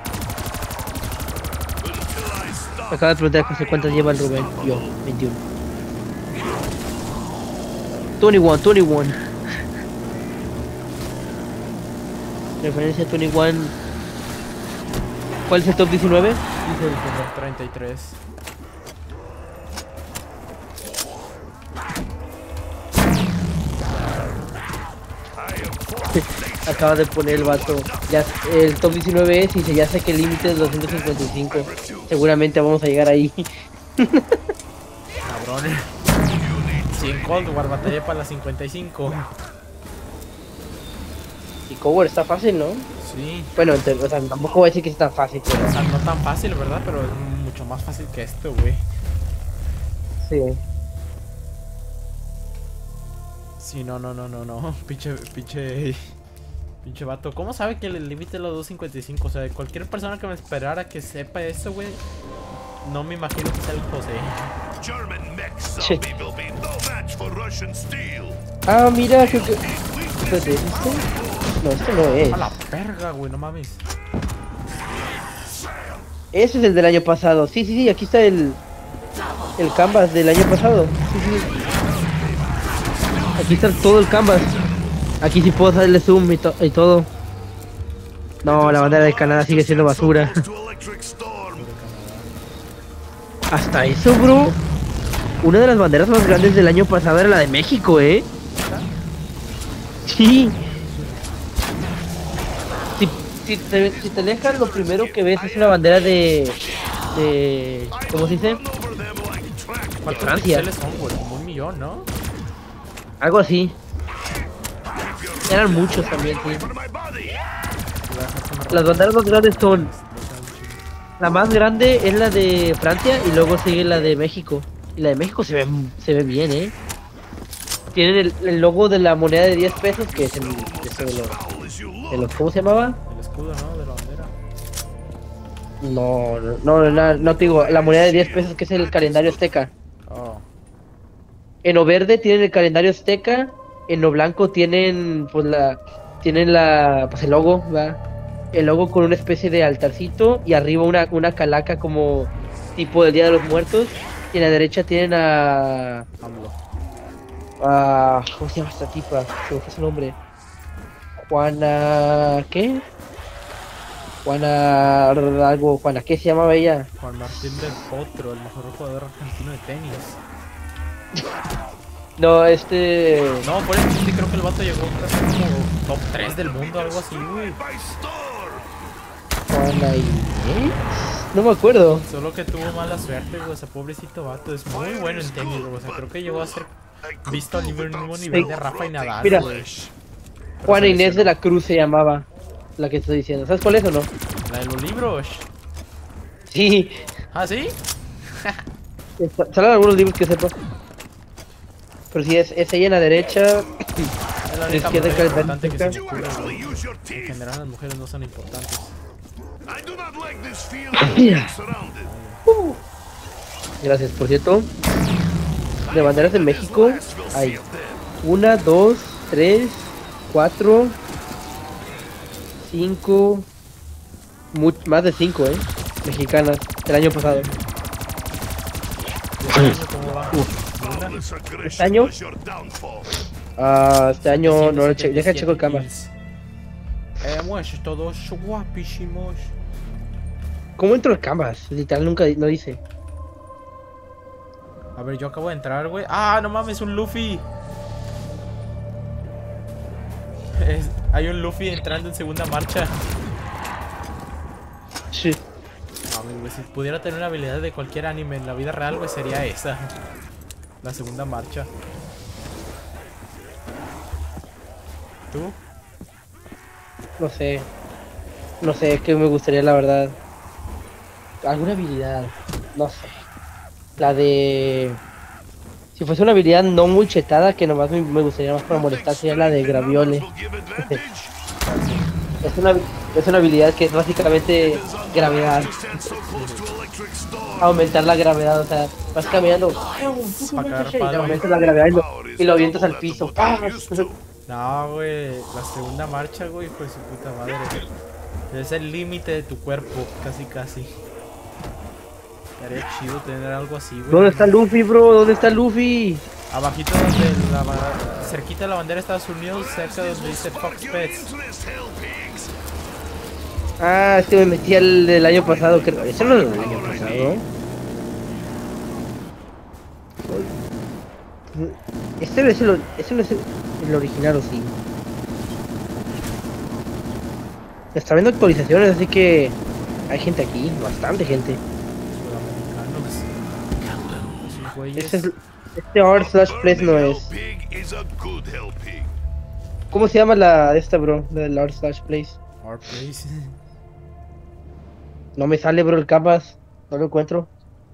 Me acaba de preguntar que sé cuántas lleva el Rubén. Yo, veintiuno. veintiuno, veintiuno. Referencia veintiuno. ¿Cuál es el top diecinueve? Dice el- treinta y tres. Acaba de poner el vato. Ya, el top diecinueve es y dice, ya sé que el límite es doscientos cincuenta y cinco. Seguramente vamos a llegar ahí. Cabrón. cien Cold War, batallé para la cincuenta y cinco. Y Cover está fácil, ¿no? Sí. Bueno, ente- o sea, tampoco voy a decir que es tan fácil, pero O sea, no tan fácil, ¿verdad? Pero es mucho más fácil que esto, güey. sí. Sí, no, no, no, no, no. Pinche, pinche. Pinche vato. ¿Cómo sabe que el límite es los doscientos cincuenta y cinco? O sea, cualquier persona que me esperara que sepa eso, güey. No me imagino que sea el José. German mech Sí. zombie will be no match for Russian steel. Ah, mira, creo que... Espérate, ¿es ¿esto? No, esto no es. A la verga, güey, no mames. Ese es el del año pasado. Sí, sí, sí, aquí está el... El canvas del año pasado. Sí, sí. Aquí está todo el canvas. Aquí sí puedo hacerle zoom y, to- y todo. No, la bandera de Canadá sigue siendo basura. To electric storm. Hasta eso, bro. Una de las banderas más grandes del año pasado era la de México, ¿eh? Sí. Si, si, te, si te alejas, lo primero que ves es una bandera de... de ¿cómo se dice? Run over them like track. ¿Cuántos Francia. píxeles son, güey? Como un millón, ¿no? Algo así. Eran muchos también, sí. For my body. Las banderas más grandes son... La más grande es la de Francia y luego sigue la de México. Y la de México se ve, se ve bien, ¿eh? Tienen el, el logo de la moneda de diez pesos, que es el... Eso de los, Foul as you de look. los- ¿Cómo se llamaba? El escudo, ¿no? De la bandera. No, no, no, no, no te digo, la moneda de diez pesos que es el calendario azteca. Oh. En lo verde tienen el calendario azteca, en lo blanco tienen pues la tienen la pues el logo, ¿va? El logo con una especie de altarcito y arriba una, una calaca como tipo del Día de los Muertos y en la derecha tienen a AMLO. a ¿cómo se llama esta tipa? Se me fue su nombre. Juana ¿qué? Juana algo, Juana, ¿qué se llamaba ella? Juan Martín del Potro, el mejor jugador argentino de tenis. No, este No, por eso sí creo que el vato llegó a ser como top tres del mundo, algo así, güey. By storm. Juana Inés, no me acuerdo. Solo que tuvo mala suerte, güey. O sea, pobrecito vato. Es muy bueno en tenis, güey. O sea, creo que llegó a ser visto al mismo nivel de Rafa y Nadal, Mira. güey. Juana Inés de la Cruz se llamaba, la que estoy diciendo. ¿Sabes cuál es o no? La de los libros. Sí, ¿Ah, sí? salen algunos libros que sepa. Pero sí, es, es ella en la derecha. Es la única Izquierda mujer que importante que se me You ocurre, actually güey. use your En teeth. general las mujeres no son importantes. I do not like this feeling of being surrounded. Gracias, por cierto. De banderas de México Last will see hay it then. una, dos, tres, cuatro, cinco, mu- más de cinco, eh, mexicanas del año pasado. ¿Y este año cómo va? Boundless aggression ¿Este año? was your downfall. Ah, este año no lo checo, deja checo el cámara. Hemos todos guapísimos. ¿Cómo entro al canvas? Literal nunca no dice. A ver, yo acabo de entrar, güey. ¡Ah, no mames! ¡Un Luffy! Es- hay un Luffy entrando en segunda marcha. Sí. Mames, güey. Si pudiera tener una habilidad de cualquier anime en la vida real, güey, sería esa. La segunda marcha. ¿Tú? No sé. No sé, qué me gustaría la verdad. Alguna habilidad. No sé. La de... Si fuese una habilidad no muy chetada, que nomás me, me gustaría más para molestar, sería la de Graviole. Will give advantage. Es una, es una habilidad que es básicamente gravedad. To stand so close to electric storm. Aumentar la gravedad, o sea, vas caminando Pa' cagar y palo. aumentas la gravedad y lo, y lo avientas al piso. ¡Pah! No, güey. La segunda marcha, güey, pues su puta madre. Es el límite de tu cuerpo, casi, casi. Estaría chido tener algo así, güey. ¿Dónde está Luffy, bro? ¿Dónde está Luffy? Abajito donde la ba- cerquita de la bandera de Estados Unidos, cerca donde dice Fox Get Pets. into this, hell pigs. Ah, es que me metí al del año pasado, creo. Ese no es del año pasado. Este no es el, este no es el, el original, ¿o sí? Está viendo actualizaciones, así que hay gente aquí, bastante gente. Sudamericanos. Esos güeyes. Este, es, este R slash Place no Burning es. hell pig is a good hell pig. ¿Cómo se llama la esta, bro? La del R slash Place. Our place. No me sale, bro, el capas. No lo encuentro.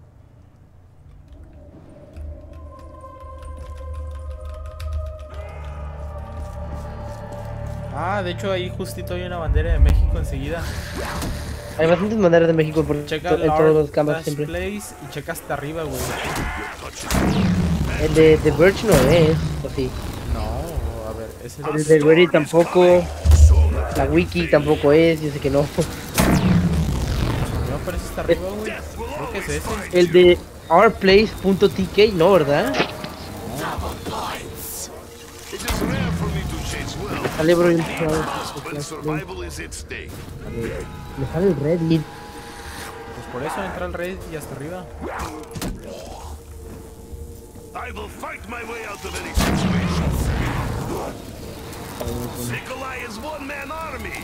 Ah, de hecho ahí justito hay una bandera de México enseguida. Hay bastantes maneras de México por Checa to- el en todos los campos Dash siempre. Place y checa hasta arriba, güey. El de The Verge no es, o sí. No, a ver, ese El es de Reddit tampoco. La wiki tampoco es, yo sé que no. no aparece hasta arriba, güey. Creo que es ese. El de rplace.tk no, ¿verdad? It is rare for me to chase well, Sale, bro. Me when survival is at stake. sale el Reddit. Pues por eso entra al red y hasta arriba. I will fight my way out of any situation. Nikolai is one man army.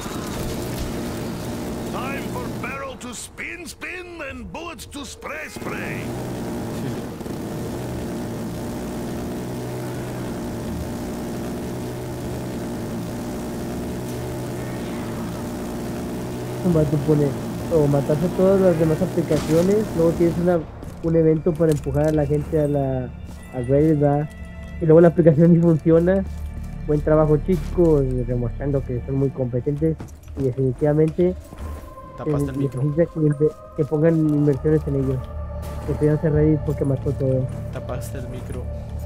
Time for barrel to spin, spin, and bullets to spray, spray. un vato pone, o mataste todas las demás aplicaciones, luego tienes una, un evento para empujar a la gente a la a Reddit, ¿verdad? Y luego la aplicación ni funciona. Buen trabajo, chicos, demostrando que son muy competentes y definitivamente Tapaste el micro. necesita que, inve- que pongan inversiones en ellos. Que se hacer Reddit porque mató todo. Tapaste el micro.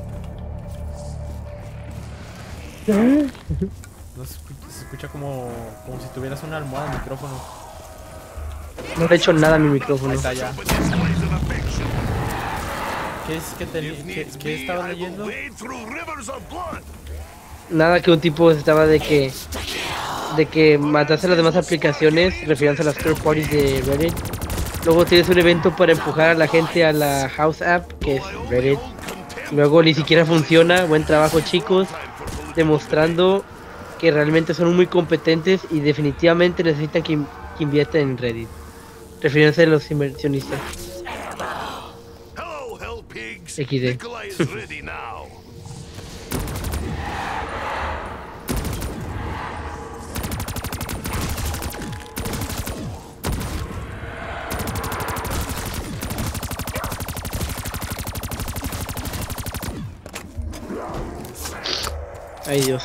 No se escucha, se escucha como, como si tuvieras una almohada de micrófono. No le he hecho nada a mi micrófono. Ahí está ya. With displays of affection. ¿Qué es que te, qué, Needs qué me, estabas I will leyendo? wade through rivers of blood. Nada, que un tipo estaba de que de que matase las demás aplicaciones, refiriéndose a las third parties de Reddit. Luego tienes un evento para empujar a la gente a la House App, que es Reddit. Luego ni siquiera funciona. Buen trabajo, chicos, demostrando que realmente son muy competentes y definitivamente necesitan que, in- que inviertan en Reddit. Refiriéndose a los inversionistas. Hello, hell pigs. X D. Nikolai is ready now. Ay, Dios.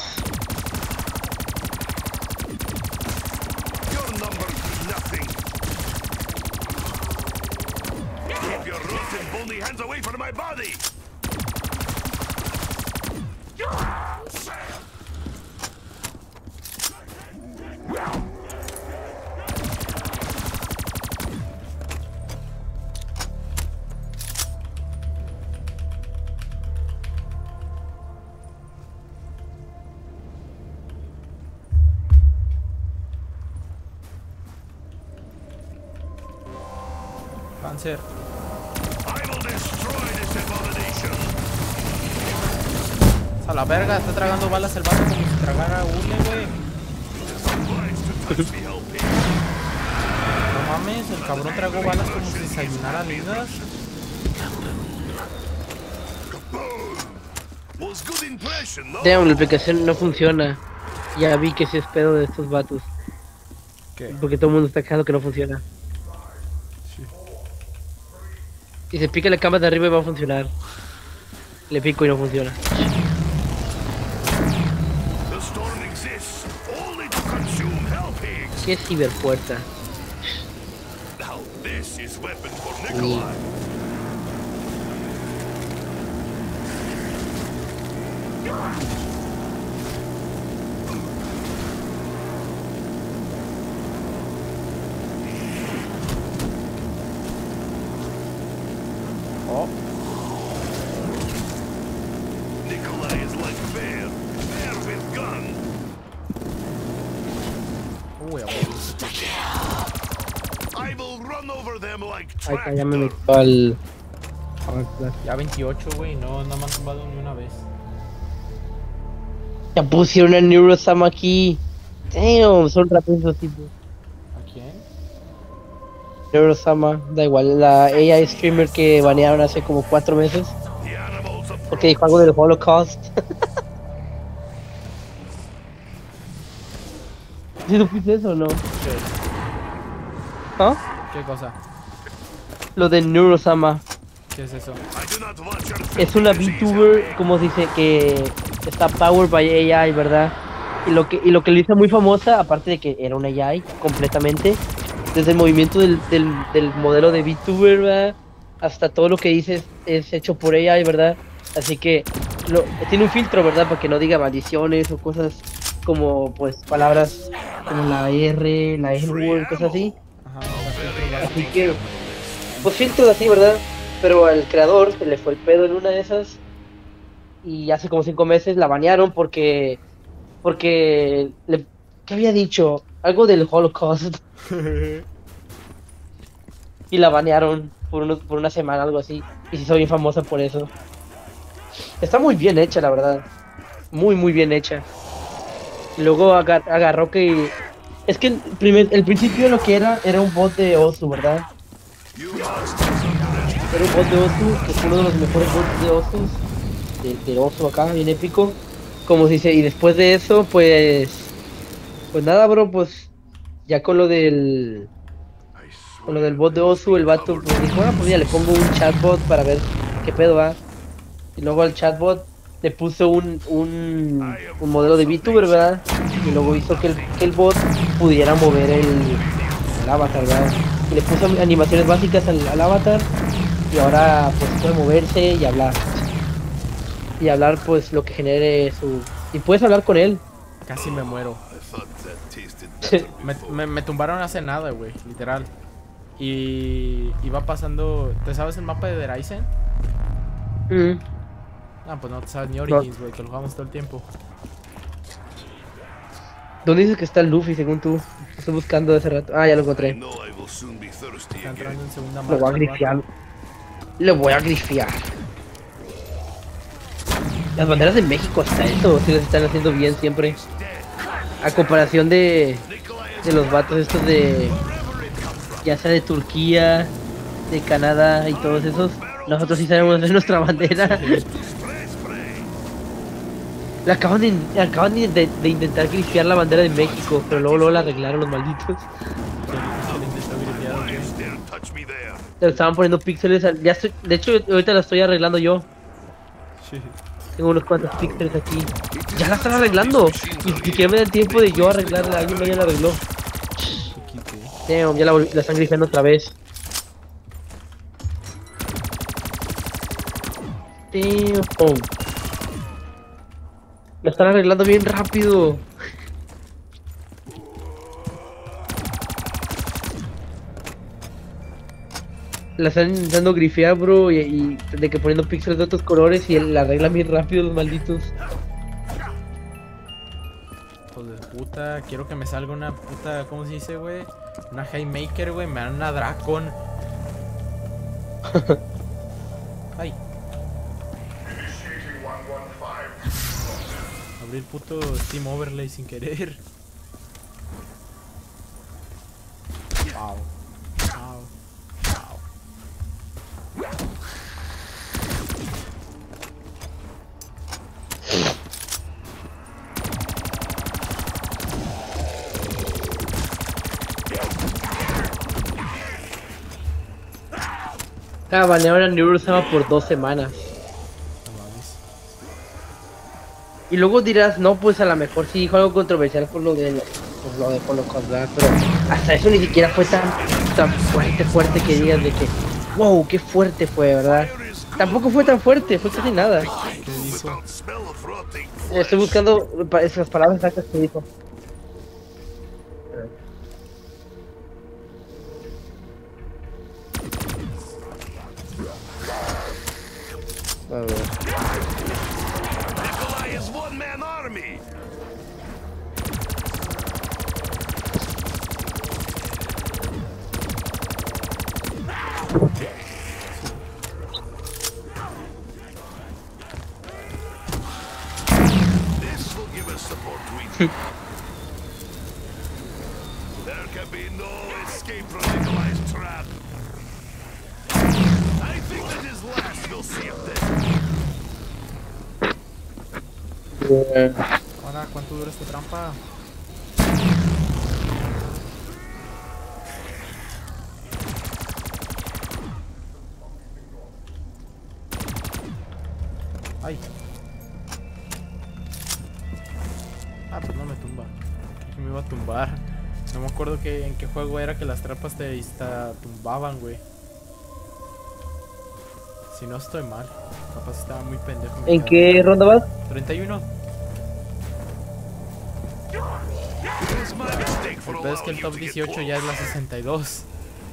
Your number's nothing. Keep your rotten, bony hands away from my body. Cáncer. I will destroy this abomination. A la verga, está tragando balas el vato como si tragara hule, güey. Obliged to touch me, hell pig. No mames, el cabrón tragó balas como si desayunara ligas. Was good impression, no? Damn, la aplicación no funciona. Ya vi que sí es pedo de estos vatos. ¿Qué? Porque todo el mundo está quejando que no funciona. Sí. Si se pica la cama de arriba va a funcionar. Le pico y no funciona. The storm exists only to consume hell pigs. ¿Qué es ciberpuerta? Now this is weapon for Nikolai. Oh, Nikolai is like bear, bear with gun. uy, abuelo. I will run over them like Ahí está, ya me tractor. metió al... al- Ya veintiocho, güey, no, no me han tumbado ni una vez. Ya pusieron a Neurosam aquí. Damn, son rápidos los tipos. ¿A quién? Neurosama, da igual, la A I streamer que banearon hace como cuatro meses. The animals Porque dijo algo del Holocaust. ¿Sí supiste eso o no? ¿Qué? ¿Ah? ¿Qué cosa? Lo de Neurosama. ¿Qué es eso? I do not want your Es una disease, VTuber, como dice, que está powered by A I, ¿verdad? Y lo que, y lo que le hizo muy famosa, aparte de que era una A I completamente, desde el movimiento del, del, del modelo de VTuber, ¿verdad? Hasta todo lo que dice es, es hecho por A I, ¿verdad? Así que lo, tiene un filtro, ¿verdad? Para que no diga maldiciones o cosas como, pues, palabras como la R, la N-word, cosas así. Ajá, la filtro, la- Así que, pues filtros así, ¿verdad? Pero al creador se le fue el pedo en una de esas. Y hace como cinco meses la banearon porque. Porque. Le, ¿qué había dicho? Algo del Holocaust. Y la banearon por, unos, por una semana, algo así. Y se hizo bien famosa por eso. Está muy bien hecha, la verdad. Muy, muy bien hecha. Y luego agar- agarró que. Es que el, primer, el principio lo que era era un bot de Osu, ¿verdad? You must underestimate. Era un bot de Osu, que es uno de los mejores bots de Osu. De, de Osu acá, bien épico. Como se dice, y después de eso, pues. Pues nada, bro, pues. ya con lo del I con lo del bot de Osu, el vato pues dijo, ah, pues ya le pongo un chatbot para ver qué pedo va. Y luego al chatbot le puso un, un, un modelo de VTuber, ¿verdad? Y luego hizo que el, que el bot pudiera mover el, el avatar, ¿verdad? Y le puso animaciones básicas al, al avatar y ahora pues puede moverse y hablar. Y hablar pues lo que genere su... Y puedes hablar con él. Casi me muero. I thought that tasted better Me, before. me, me tumbaron hace nada, güey, literal. Y iba pasando... ¿Te sabes el mapa de Deraisen? Mm. Ah, pues no te sabes ni Origins, güey, que lo jugamos todo el tiempo. ¿Dónde dices que está el Luffy según tú? Estoy buscando hace rato. Ah, ya lo I encontré. know I will soon be thirsty Está again. entrando en segunda Lo voy a marcha. el grifiar. vato. Lo voy a grifiar. Las banderas de México hasta eso, sí las están haciendo bien siempre. A comparación de, de los vatos estos de... Ya sea de Turquía, de Canadá y todos esos. Nosotros sí sabemos hacer nuestra bandera. Le acaban, de, acaban de, de- de intentar grifiar la bandera de México, pero luego, luego la arreglaron los malditos. Se le intentó grifear, Why güey. you dare touch me there? Le estaban poniendo píxeles. al- Ya estoy, de hecho, ahorita la estoy arreglando yo. Sí. Tengo unos cuantos píxeles aquí. Ya la están arreglando. Ni siquiera me da el tiempo de yo arreglarla. Alguien más ya la arregló. Damn, ya la, volví- la están grifeando otra vez. Damn. Oh. La están arreglando bien rápido. La están intentando grifear, bro, y, y de que poniendo píxeles de otros colores y la arreglan bien rápido los malditos. Hijos de puta, quiero que me salga una puta, ¿cómo se dice, güey? Una Haymaker, güey, me dan una Dracon. Ay, Initiating one one five. abrí el puto Steam Overlay sin querer. Wow. Wow. Wow. Ah, banearon a Neurosama por dos semanas. No mames. Y luego dirás, no, pues a lo mejor sí dijo algo controversial por lo de por lo de Holocaust, ¿verdad? Pero hasta eso ni siquiera fue tan, tan fuerte, fuerte que digas de que, wow, qué fuerte fue, ¿verdad? Tampoco fue tan fuerte, fue casi nada. ¿Qué hizo? Without smell of rotting Estoy buscando pa- esas palabras exactas que dijo. A ver. Nikolai is one man army. This will give us support to eat. There can be no escape from Nikolai's trap. I think that his last will see him dead. Ahora, ¿cuánto dura esta trampa? Ay. Ah, pues no me tumba. Que me iba a tumbar. No me acuerdo que, en qué juego era que las trampas te esta- tumbaban, güey. Si no estoy mal. Capaz estaba muy pendejo. me ¿En quedaba. qué ronda vas? treinta y uno. It was my mistake for El peor es que allowing el you top to get dieciocho ya es la close. sesenta y dos.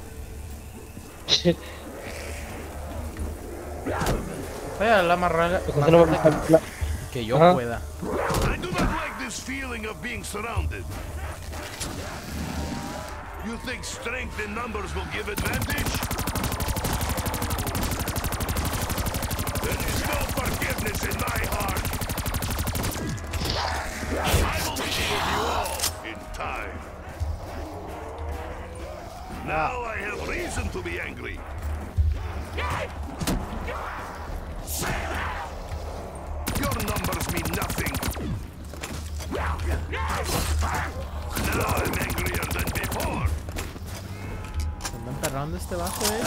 Vaya la más rara, Pues más eso no me- rara que, la- que yo Ajá. pueda. I do not like this feeling of being surrounded. You think strength in numbers will give advantage? There is no forgiveness in my heart. I will kill you all in time. Now I have reason to be angry. Your numbers mean nothing. Now I'm angrier than before. emperrando este vato, eh.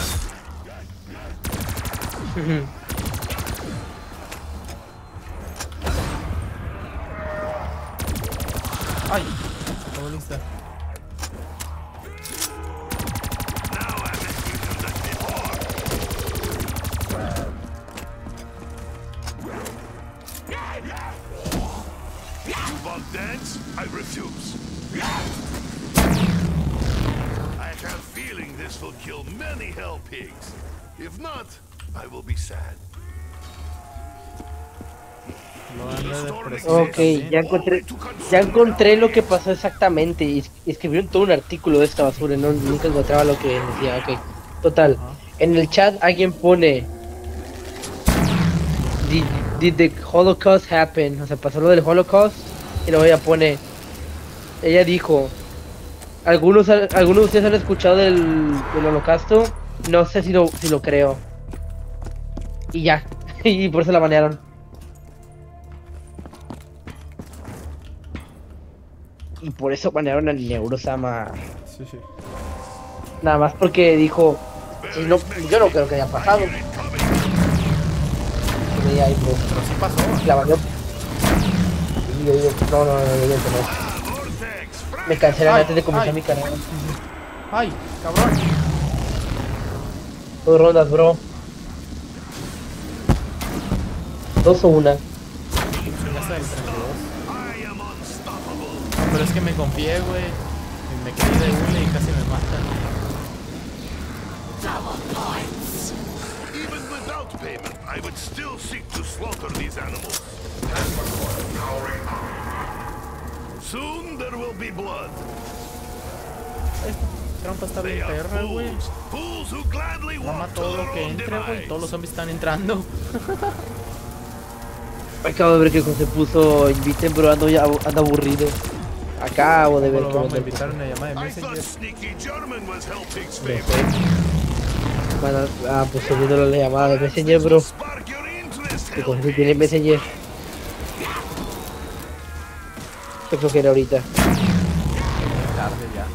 Ay, ¿cómo lista? Dance? I refuse. I have a feeling this will kill many hell pigs. If not, I will be sad. Ok, ya encontré, ya encontré lo que pasó exactamente. Y escribieron todo un artículo de esta basura. No, nunca encontraba lo que decía. Ok, total. En el chat alguien pone: Did, did the Holocaust happen? O sea, pasó lo del Holocaust. Y luego ella pone, ella dijo, algunos algunos de ustedes han escuchado del, del holocausto, no sé si lo, si lo creo. Y ya, y por eso la banearon. Y por eso banearon al Neurosama. Sí, sí. Nada más porque dijo, si no, yo no creo que haya pasado. Y ahí, pues, Pero sí pasó. la baneó. Yo digo, no, no, no, no, no, no. Me cancelan antes de comenzar ay. mi canal. Ay, cabrón. Dos rondas, bro. Dos o una. Ya está el treinta y dos. No, pero es que me confié, güey. Y me quedé de una y casi me matan. Even without payment, I would still seek to slaughter these animals. Soon there will be blood. Esta trampa está bien perra, güey. Mama todo lo que entre, güey. Todos los zombies están entrando. Acabo de ver que José puso inviten, pero ando ya anda aburrido. Acabo de ver Lo que vamos a me invitar a una llamada de Messenger. Bueno, ah, pues subiendo la llamada de Messenger, bro. Que José tiene Messenger. Qué flojera ahorita. Tarde ya.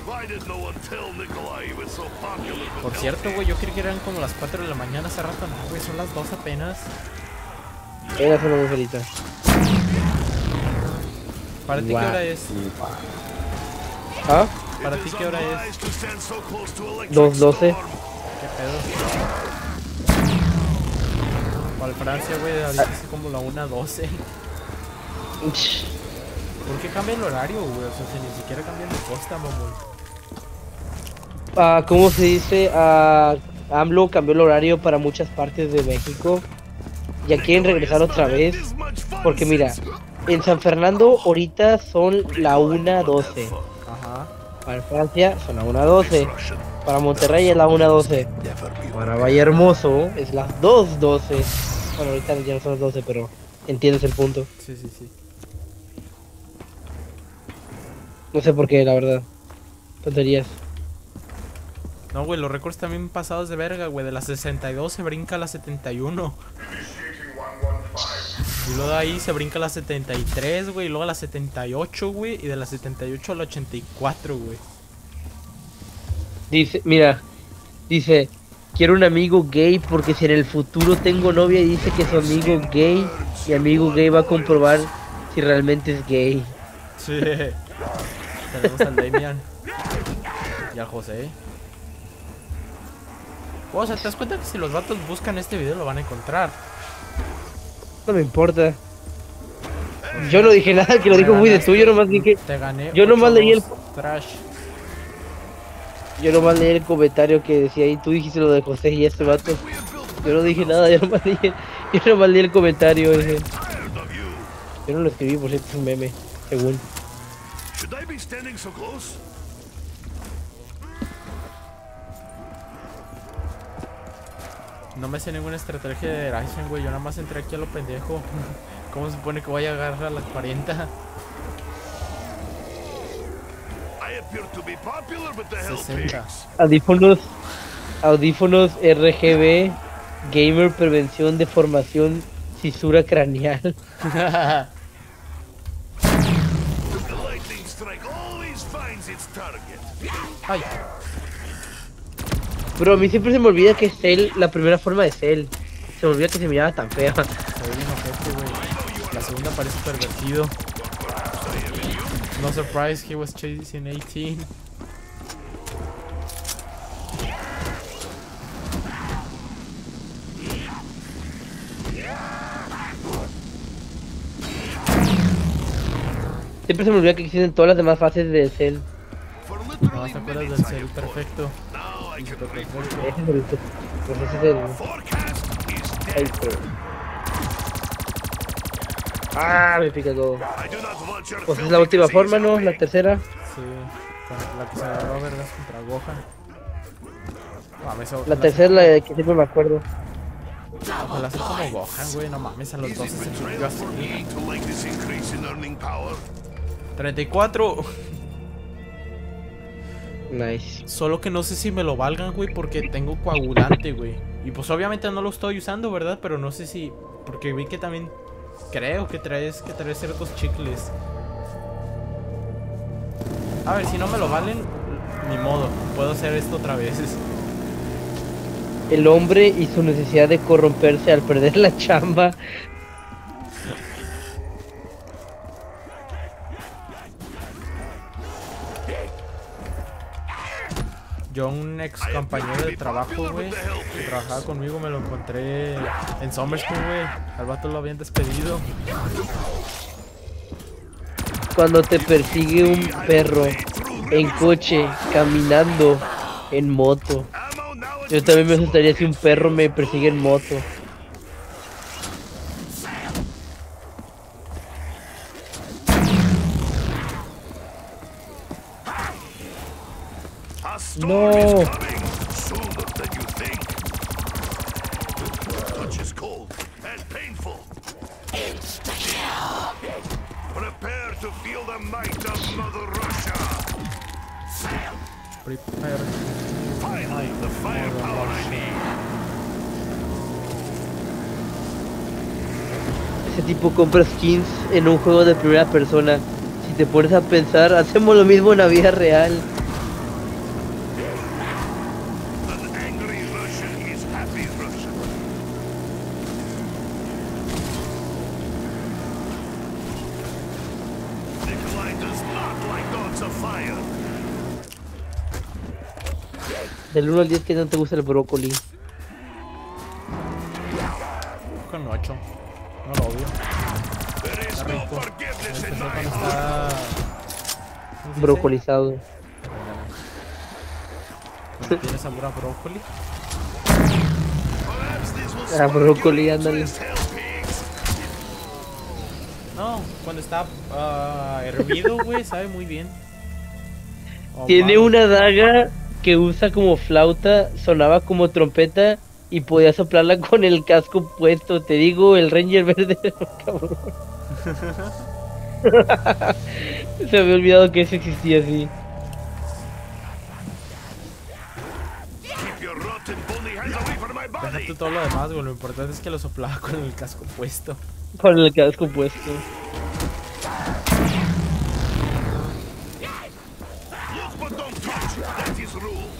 Por cierto, güey, yo creí que eran como las cuatro de la mañana hace rato. No, güey, son las dos apenas. Era solo muy feliz. ¿Para ti qué hora es? ¿Ah? ¿Para ti qué hora es? dos doce. ¿Qué pedo? Para Francia, güey, ahorita es como la una doce. ¿Por qué cambia el horario, güey? O sea, si ni siquiera cambian de costa, mamón. Ah, ¿cómo se dice? Ah, AMLO cambió el horario para muchas partes de México. Ya quieren regresar otra vez. Porque mira, en San Fernando ahorita son la una doce. Ajá. Para Francia son la una doce. Para Monterrey es la una doce. Para Valle Hermoso es las dos doce. Bueno, ahorita ya no son las doce, pero entiendes el punto. Sí, sí, sí. No sé por qué, la verdad. Tonterías. No, güey, los récords también pasados de verga, güey. De la sesenta y dos se brinca a la setenta y uno. Y luego de ahí se brinca a la setenta y tres, güey. Y luego a la setenta y ocho, güey. Y de la setenta y ocho a la ochenta y cuatro, güey. Dice, mira, dice, quiero un amigo gay porque si en el futuro tengo novia y dice que su amigo gay, mi amigo gay va a comprobar si realmente es gay. Sí. Tenemos al Damian. Y al José. O sea, ¿te das cuenta que si los vatos buscan este video lo van a encontrar? No me importa. Yo no dije nada, que lo dijo muy de tú, yo nomás dije... Te gané. Yo nomás leí el... Trash. Yo nomás leí el comentario que decía ahí, tú dijiste lo de José y este vato. Yo no dije nada, yo nomás leí, yo nomás leí el comentario ese. Yo no lo escribí, por cierto, es un meme, según. No me sé ninguna estrategia de Ryzen, güey. Yo nada más entré aquí a lo pendejo. ¿Cómo se supone que voy a agarrar a las cuarenta? sesenta. Audífonos, audífonos R G B, gamer, prevención, deformación, cisura craneal. Ay. Bro, a mí siempre se me olvida que es Cell, la primera forma de Cell. Se me olvida que se miraba tan fea. Se ve bien ojete, güey. La segunda parece pervertido. No surprise he was chasing eighteen. Siempre se me olvida que existen todas las demás fases de Cell. For No, literally ¿te acuerdas minutes del I cel have fought. perfecto? Now I can Super breathe. perfecto. Ese es el... Pues ese es el... Forecast is Ay, dead. pero- Ah, me pica todo. I do not want your Pues es filthy la última disease forma, ¿no? on La me. tercera. Sí, con la que se agarró a vergas contra Gohan. Mames, La ojalá- tercera la de que siempre me acuerdo. Ojalá sea como Gohan, güey. No mames, a los Is dos it se sintió betrayal for así. me to like this increase in earning power? treinta y cuatro. Nice. Solo que no sé si me lo valgan, güey, porque tengo coagulante, güey. Y pues obviamente no lo estoy usando, ¿verdad? Pero no sé si... Porque vi que también... Creo que traes, que traes ciertos chicles. A ver, si no me lo valen, ni modo. Puedo hacer esto otra vez. El hombre y su necesidad de corromperse al perder la chamba. Yo, un ex compañero de trabajo, güey, que trabajaba conmigo, me lo encontré en Summer School, güey. Al vato lo habían despedido. Cuando te persigue un perro en coche, caminando, en moto. Ammo now and Yo también me asustaría si un perro me persigue en moto. a storm No. is coming sooner than you think. Touch is cold and painful. Prepare to feel the might of Mother Russia. Prepare. Finally, the firepower I need. Ese tipo compra skins en un juego de primera persona. Si te pones a pensar, hacemos lo mismo en la vida real. An angry Russian is happy Russian. Nikolai does not like dogs of fire. Del uno al diez, ¿qué no te gusta el brócoli? Con ocho. No lo odio. There is Está no rico. forgiveness in Empezó my cuando heart. está... ¿cómo se dice? Brocolizado. Cuando tiene sabor a brócoli. Perhaps this will Ah, spark brócoli, your ándale. interest, hell pigs. No, cuando está ah, hervido, güey, sabe muy bien. Oh, Tiene wow. una daga que usa como flauta, sonaba como trompeta y podía soplarla con el casco puesto. Te digo, el Ranger verde, cabrón. Se me había olvidado que eso existía así. Keep your rotten bony hands away from my Deja body. tú todo lo demás, güey. Lo importante es que lo soplaba con el casco puesto. Con el casco puesto. Look but don't touch. That is rule.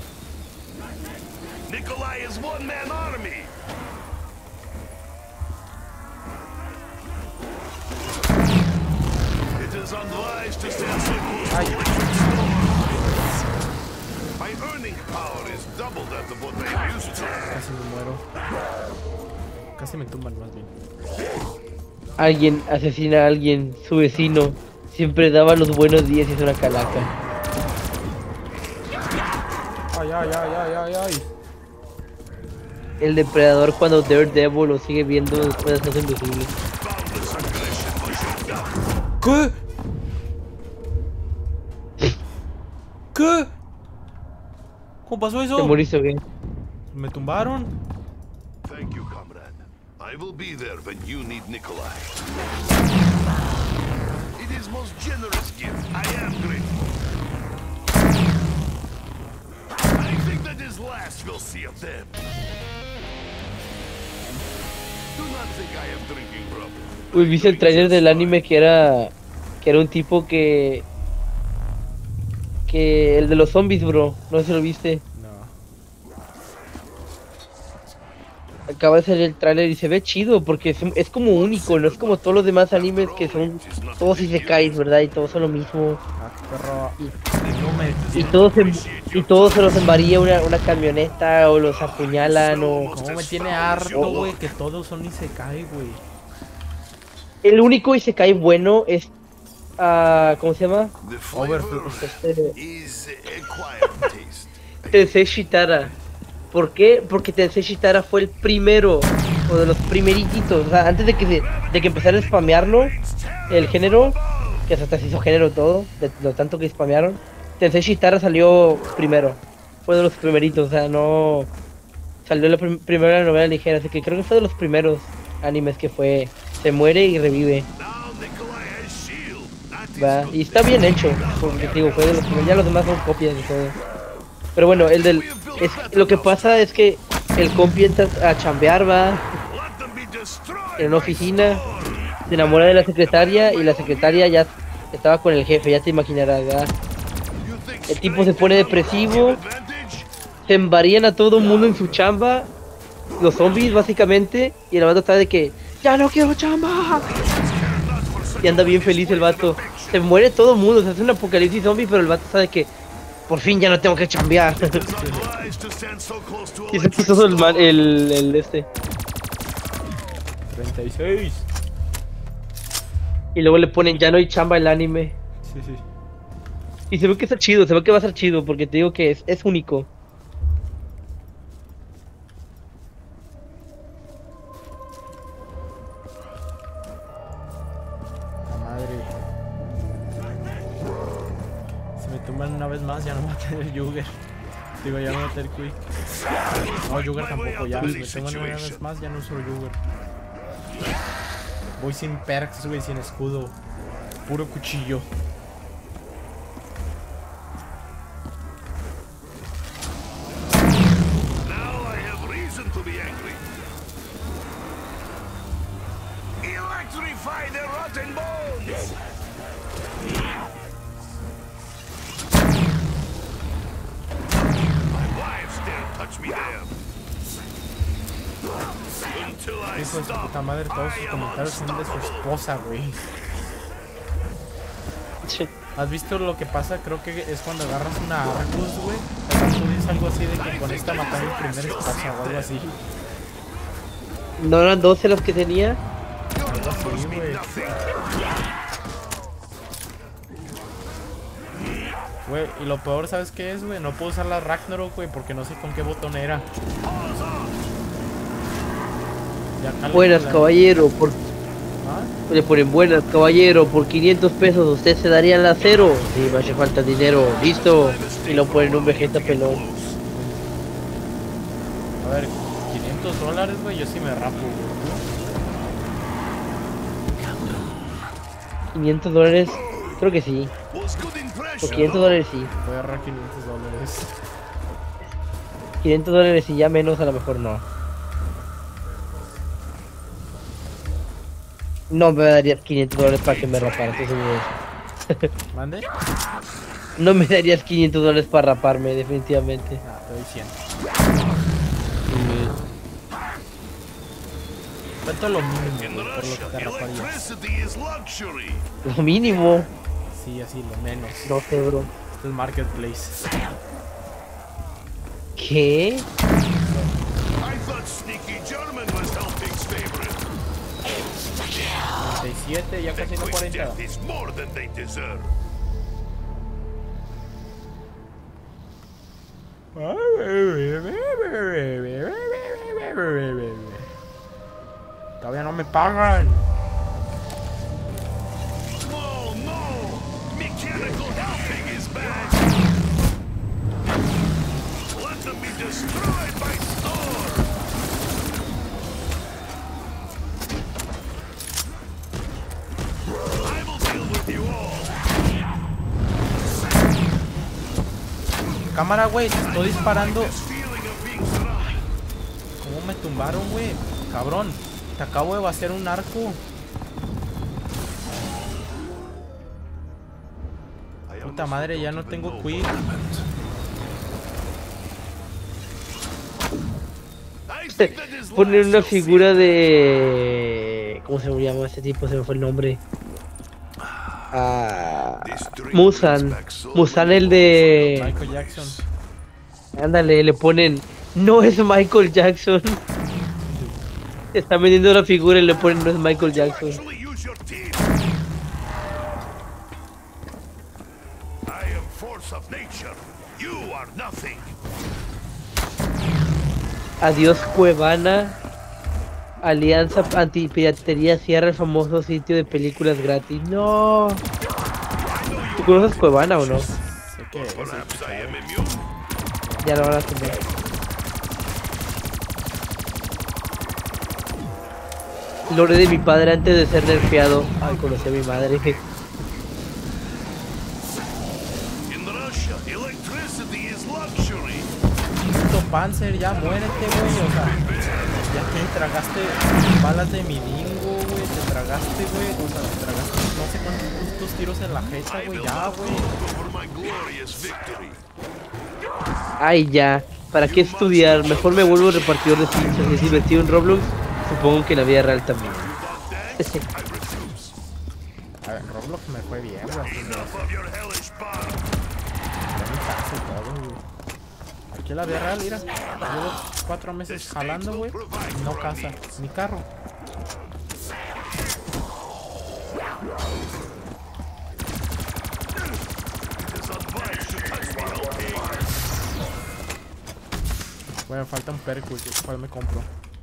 Nikolai is one man army. It is unwise to stand so close to electric storms. My earning power is double that of what I used to. Casi me muero. Casi me tumban más bien. Alguien asesina a alguien, su vecino. Siempre daba los buenos días y es una calaca. Ay, ay, ay, ay, ay, ay. El depredador cuando Daredevil lo sigue viendo después de hacerse invisible. Boundless aggression was your downfall. ¿Qué? ¿Qué? ¿Cómo pasó ¿Te eso? moriste o qué? Me tumbaron. Thank you, comrade. I will be there when you need Nikolai. It is most generous gift. I am grateful. I think that is last we'll see of them. Do not think I am drinking rum. Uy, ¿viste el trailer del anime que era que era un tipo que que el de los zombies, bro? No sé si lo viste. No. Acaba de salir el tráiler y se ve chido porque es, es como único, no es como todos los demás animes que son todos isekais, ¿verdad? Y todos son lo mismo. Ah, perro. Y, No me... y todos se, y todos se los envaría una, una camioneta o los apuñalan o... ¿Cómo me tiene harto, güey? Que todos son isekai, güey. El único isekai bueno es... ah, ¿cómo se llama? The Overflow. flavor Este, is acquired taste. Tensei Shitara. ¿Por qué? Porque Tensei Shitara fue el primero, o de los primeritos, o sea, antes de que, se, de que empezara a spamearlo, el género, que hasta se hizo género todo, de lo tanto que spamearon, Tensei Shitara salió primero, fue de los primeritos, o sea, no... Salió la prim primero la novela ligera, así que creo que fue de los primeros animes que fue, se muere y revive, Now Nikolai has shield. That is ¿va? good. Y está bien hecho, porque te digo, fue de los primeros, ya los demás son copias de todo. Pero bueno, el del... Es, lo que pasa es que el compi entra a chambear, va, Let them be destroyed en una by oficina, sword. se enamora de la secretaria y la secretaria ya estaba con el jefe, ya te imaginarás, ¿verdad? You think El tipo se pone depresivo, advantage? se embarían a todo el mundo en su chamba, los zombies básicamente, y el vato está de que, ¡ya no quiero chamba! Y anda bien feliz el vato. Se muere todo el mundo, se hace un apocalipsis zombie, pero el vato está de que, por fin ya no tengo que chambear. It's not wise to stand so close to Y se puso el, man- el, el este. treinta y seis. Y luego le ponen, ya no hay chamba el anime. Sí, sí. Y se ve que está chido, se ve que va a ser chido, porque te digo que es, es único. La madre. Si me tumban una vez más, ya no va a tener Yuger. Digo, ya no va a tener Quick. No, Yuger tampoco, ya. Si me tumban una vez más, ya no uso Yuger. Voy sin perks, güey, sin escudo. Puro cuchillo. Now I have reason to be angry. Electrify their rotten bones! My wives dare touch me there. Until I Hijo de su stop, puta madre, todos sus I am comentarios son de su esposa, güey. ¿Has visto lo que pasa? Creo que es cuando agarras una Arcus, güey. Tú dices algo así de que con esta matar mi primera esposa o algo así. ¿No eran doce las que tenía? Algo así, güey. Güey, y lo peor, ¿sabes qué es, güey? No puedo usar la Ragnarok, güey, porque no sé con qué botón era. Ya acá le Buenas, pongo la- caballero, por... ¿Ah? Le ponen buenas, caballero, por quinientos pesos usted se daría el acero. Sí, me hace falta dinero, listo. Y lo ponen un Vegeta pelón. A ver, quinientos dólares, güey, yo sí me rapo, güey. quinientos dólares, creo que sí. was good Por impression. quinientos dólares sí. Voy a agarrar quinientos dólares. quinientos dólares y ya menos a lo mejor no. No me darías quinientos dólares para que me raparas, eso es. ¿Mande? No me darías quinientos dólares para raparme, definitivamente. Ah, te doy cien. ¿Cuánto es lo mínimo, In güey, por lo que Russia, te raparías? electricity is luxury. Lo mínimo. Sí, así, lo menos. No sé, bro. Este es el marketplace. ¿Qué? I thought Sneaky German was Helping's favorite. treinta y siete, ya casi no Quick cuarenta. death is more than they deserve. Todavía no me pagan. Oh no! Mechanical helping is back! Let them be destroyed by Thor! I will deal with you all! Cámara, güey, te estoy disparando. This feeling of being surrounded. ¿Cómo me tumbaron, güey? Cabrón, te acabo de vaciar un arco. Puta madre, ya no tengo quick. I I think that is Ponen una last you'll see figura de... ¿Cómo se llama este tipo? Se me fue el nombre. Ah, This drink Musan. brings back so Musan many el de... Michael Jackson. Ándale, le ponen... No es Michael Jackson. Está vendiendo la figura y le ponen no es Michael Jackson. Actually use your teeth. I am force of nature. You are nothing. Adiós Cuevana. Alianza Antipiratería cierra el famoso sitio de películas gratis. No. ¿Tú conoces Cuevana o no? Sé que es, Perhaps sí, I am immune. Ya lo van a tener. Lore de mi padre antes de ser nerfeado. Ay, conocí a mi madre. In Russia, electricity is luxury. Puto Panzer, ya muérete, güey. O sea, ya te tragaste balas de mi dingo, güey. Te tragaste, güey. O sea, te tragaste no sé cuántos putos tiros en la jeta, I güey. will Ya, not güey. go for my glorious victory. Ay, ya. ¿Para qué estudiar? Mejor me vuelvo repartidor de cintas. Es divertido en Roblox. Supongo que en la vida real también. I refuse. A ver, Roblox me fue bien, güey. Así me Enough of your hellish power. mi casa y todo, güey. Aquí en la vida real, mira. Llevo cuatro meses jalando, güey. y No casa, ni carro. It is advised to touch the healthy. Güey, me falta un perk, güey. ¿Cuál me compro?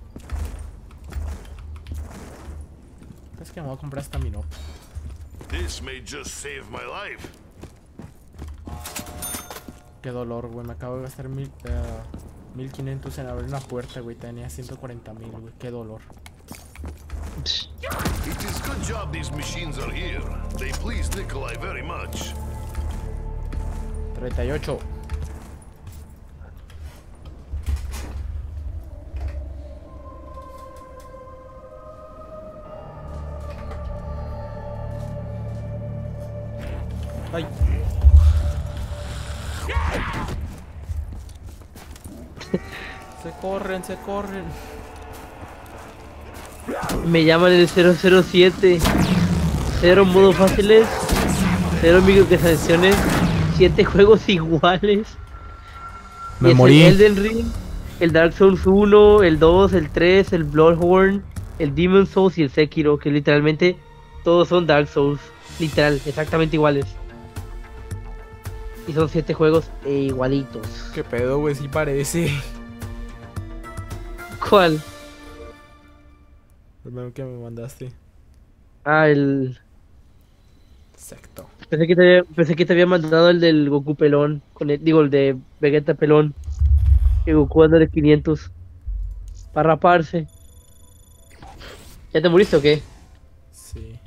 Es que me voy a comprar esta minop. This may just save my life. Qué dolor, güey. Me acabo de gastar mil, eh, mil quinientos en abrir una puerta, güey. Tenía ciento cuarenta mil, güey. Qué dolor. It is good job these machines are here. They please Nikolai very much. treinta y ocho. Ay. Se corren, se corren. Me llaman el cero cero siete. Cero modos fáciles. Cero microtransacciones. Siete juegos iguales. Me Y es morí. El Elden Ring, el Dark Souls uno, el dos, el tres, el Bloodborne, el Demon Souls y el Sekiro, que literalmente todos son Dark Souls. Literal, exactamente iguales. Y son siete juegos e igualitos. ¿Qué pedo, güey? Sí parece. ¿Cuál? El meme que me mandaste. Ah, el... Exacto. Pensé que, te había, pensé que te había mandado el del Goku pelón. Con el, digo, el de Vegeta pelón. Y Goku dándole quinientos. Para raparse. ¿Ya te moriste o qué? Sí.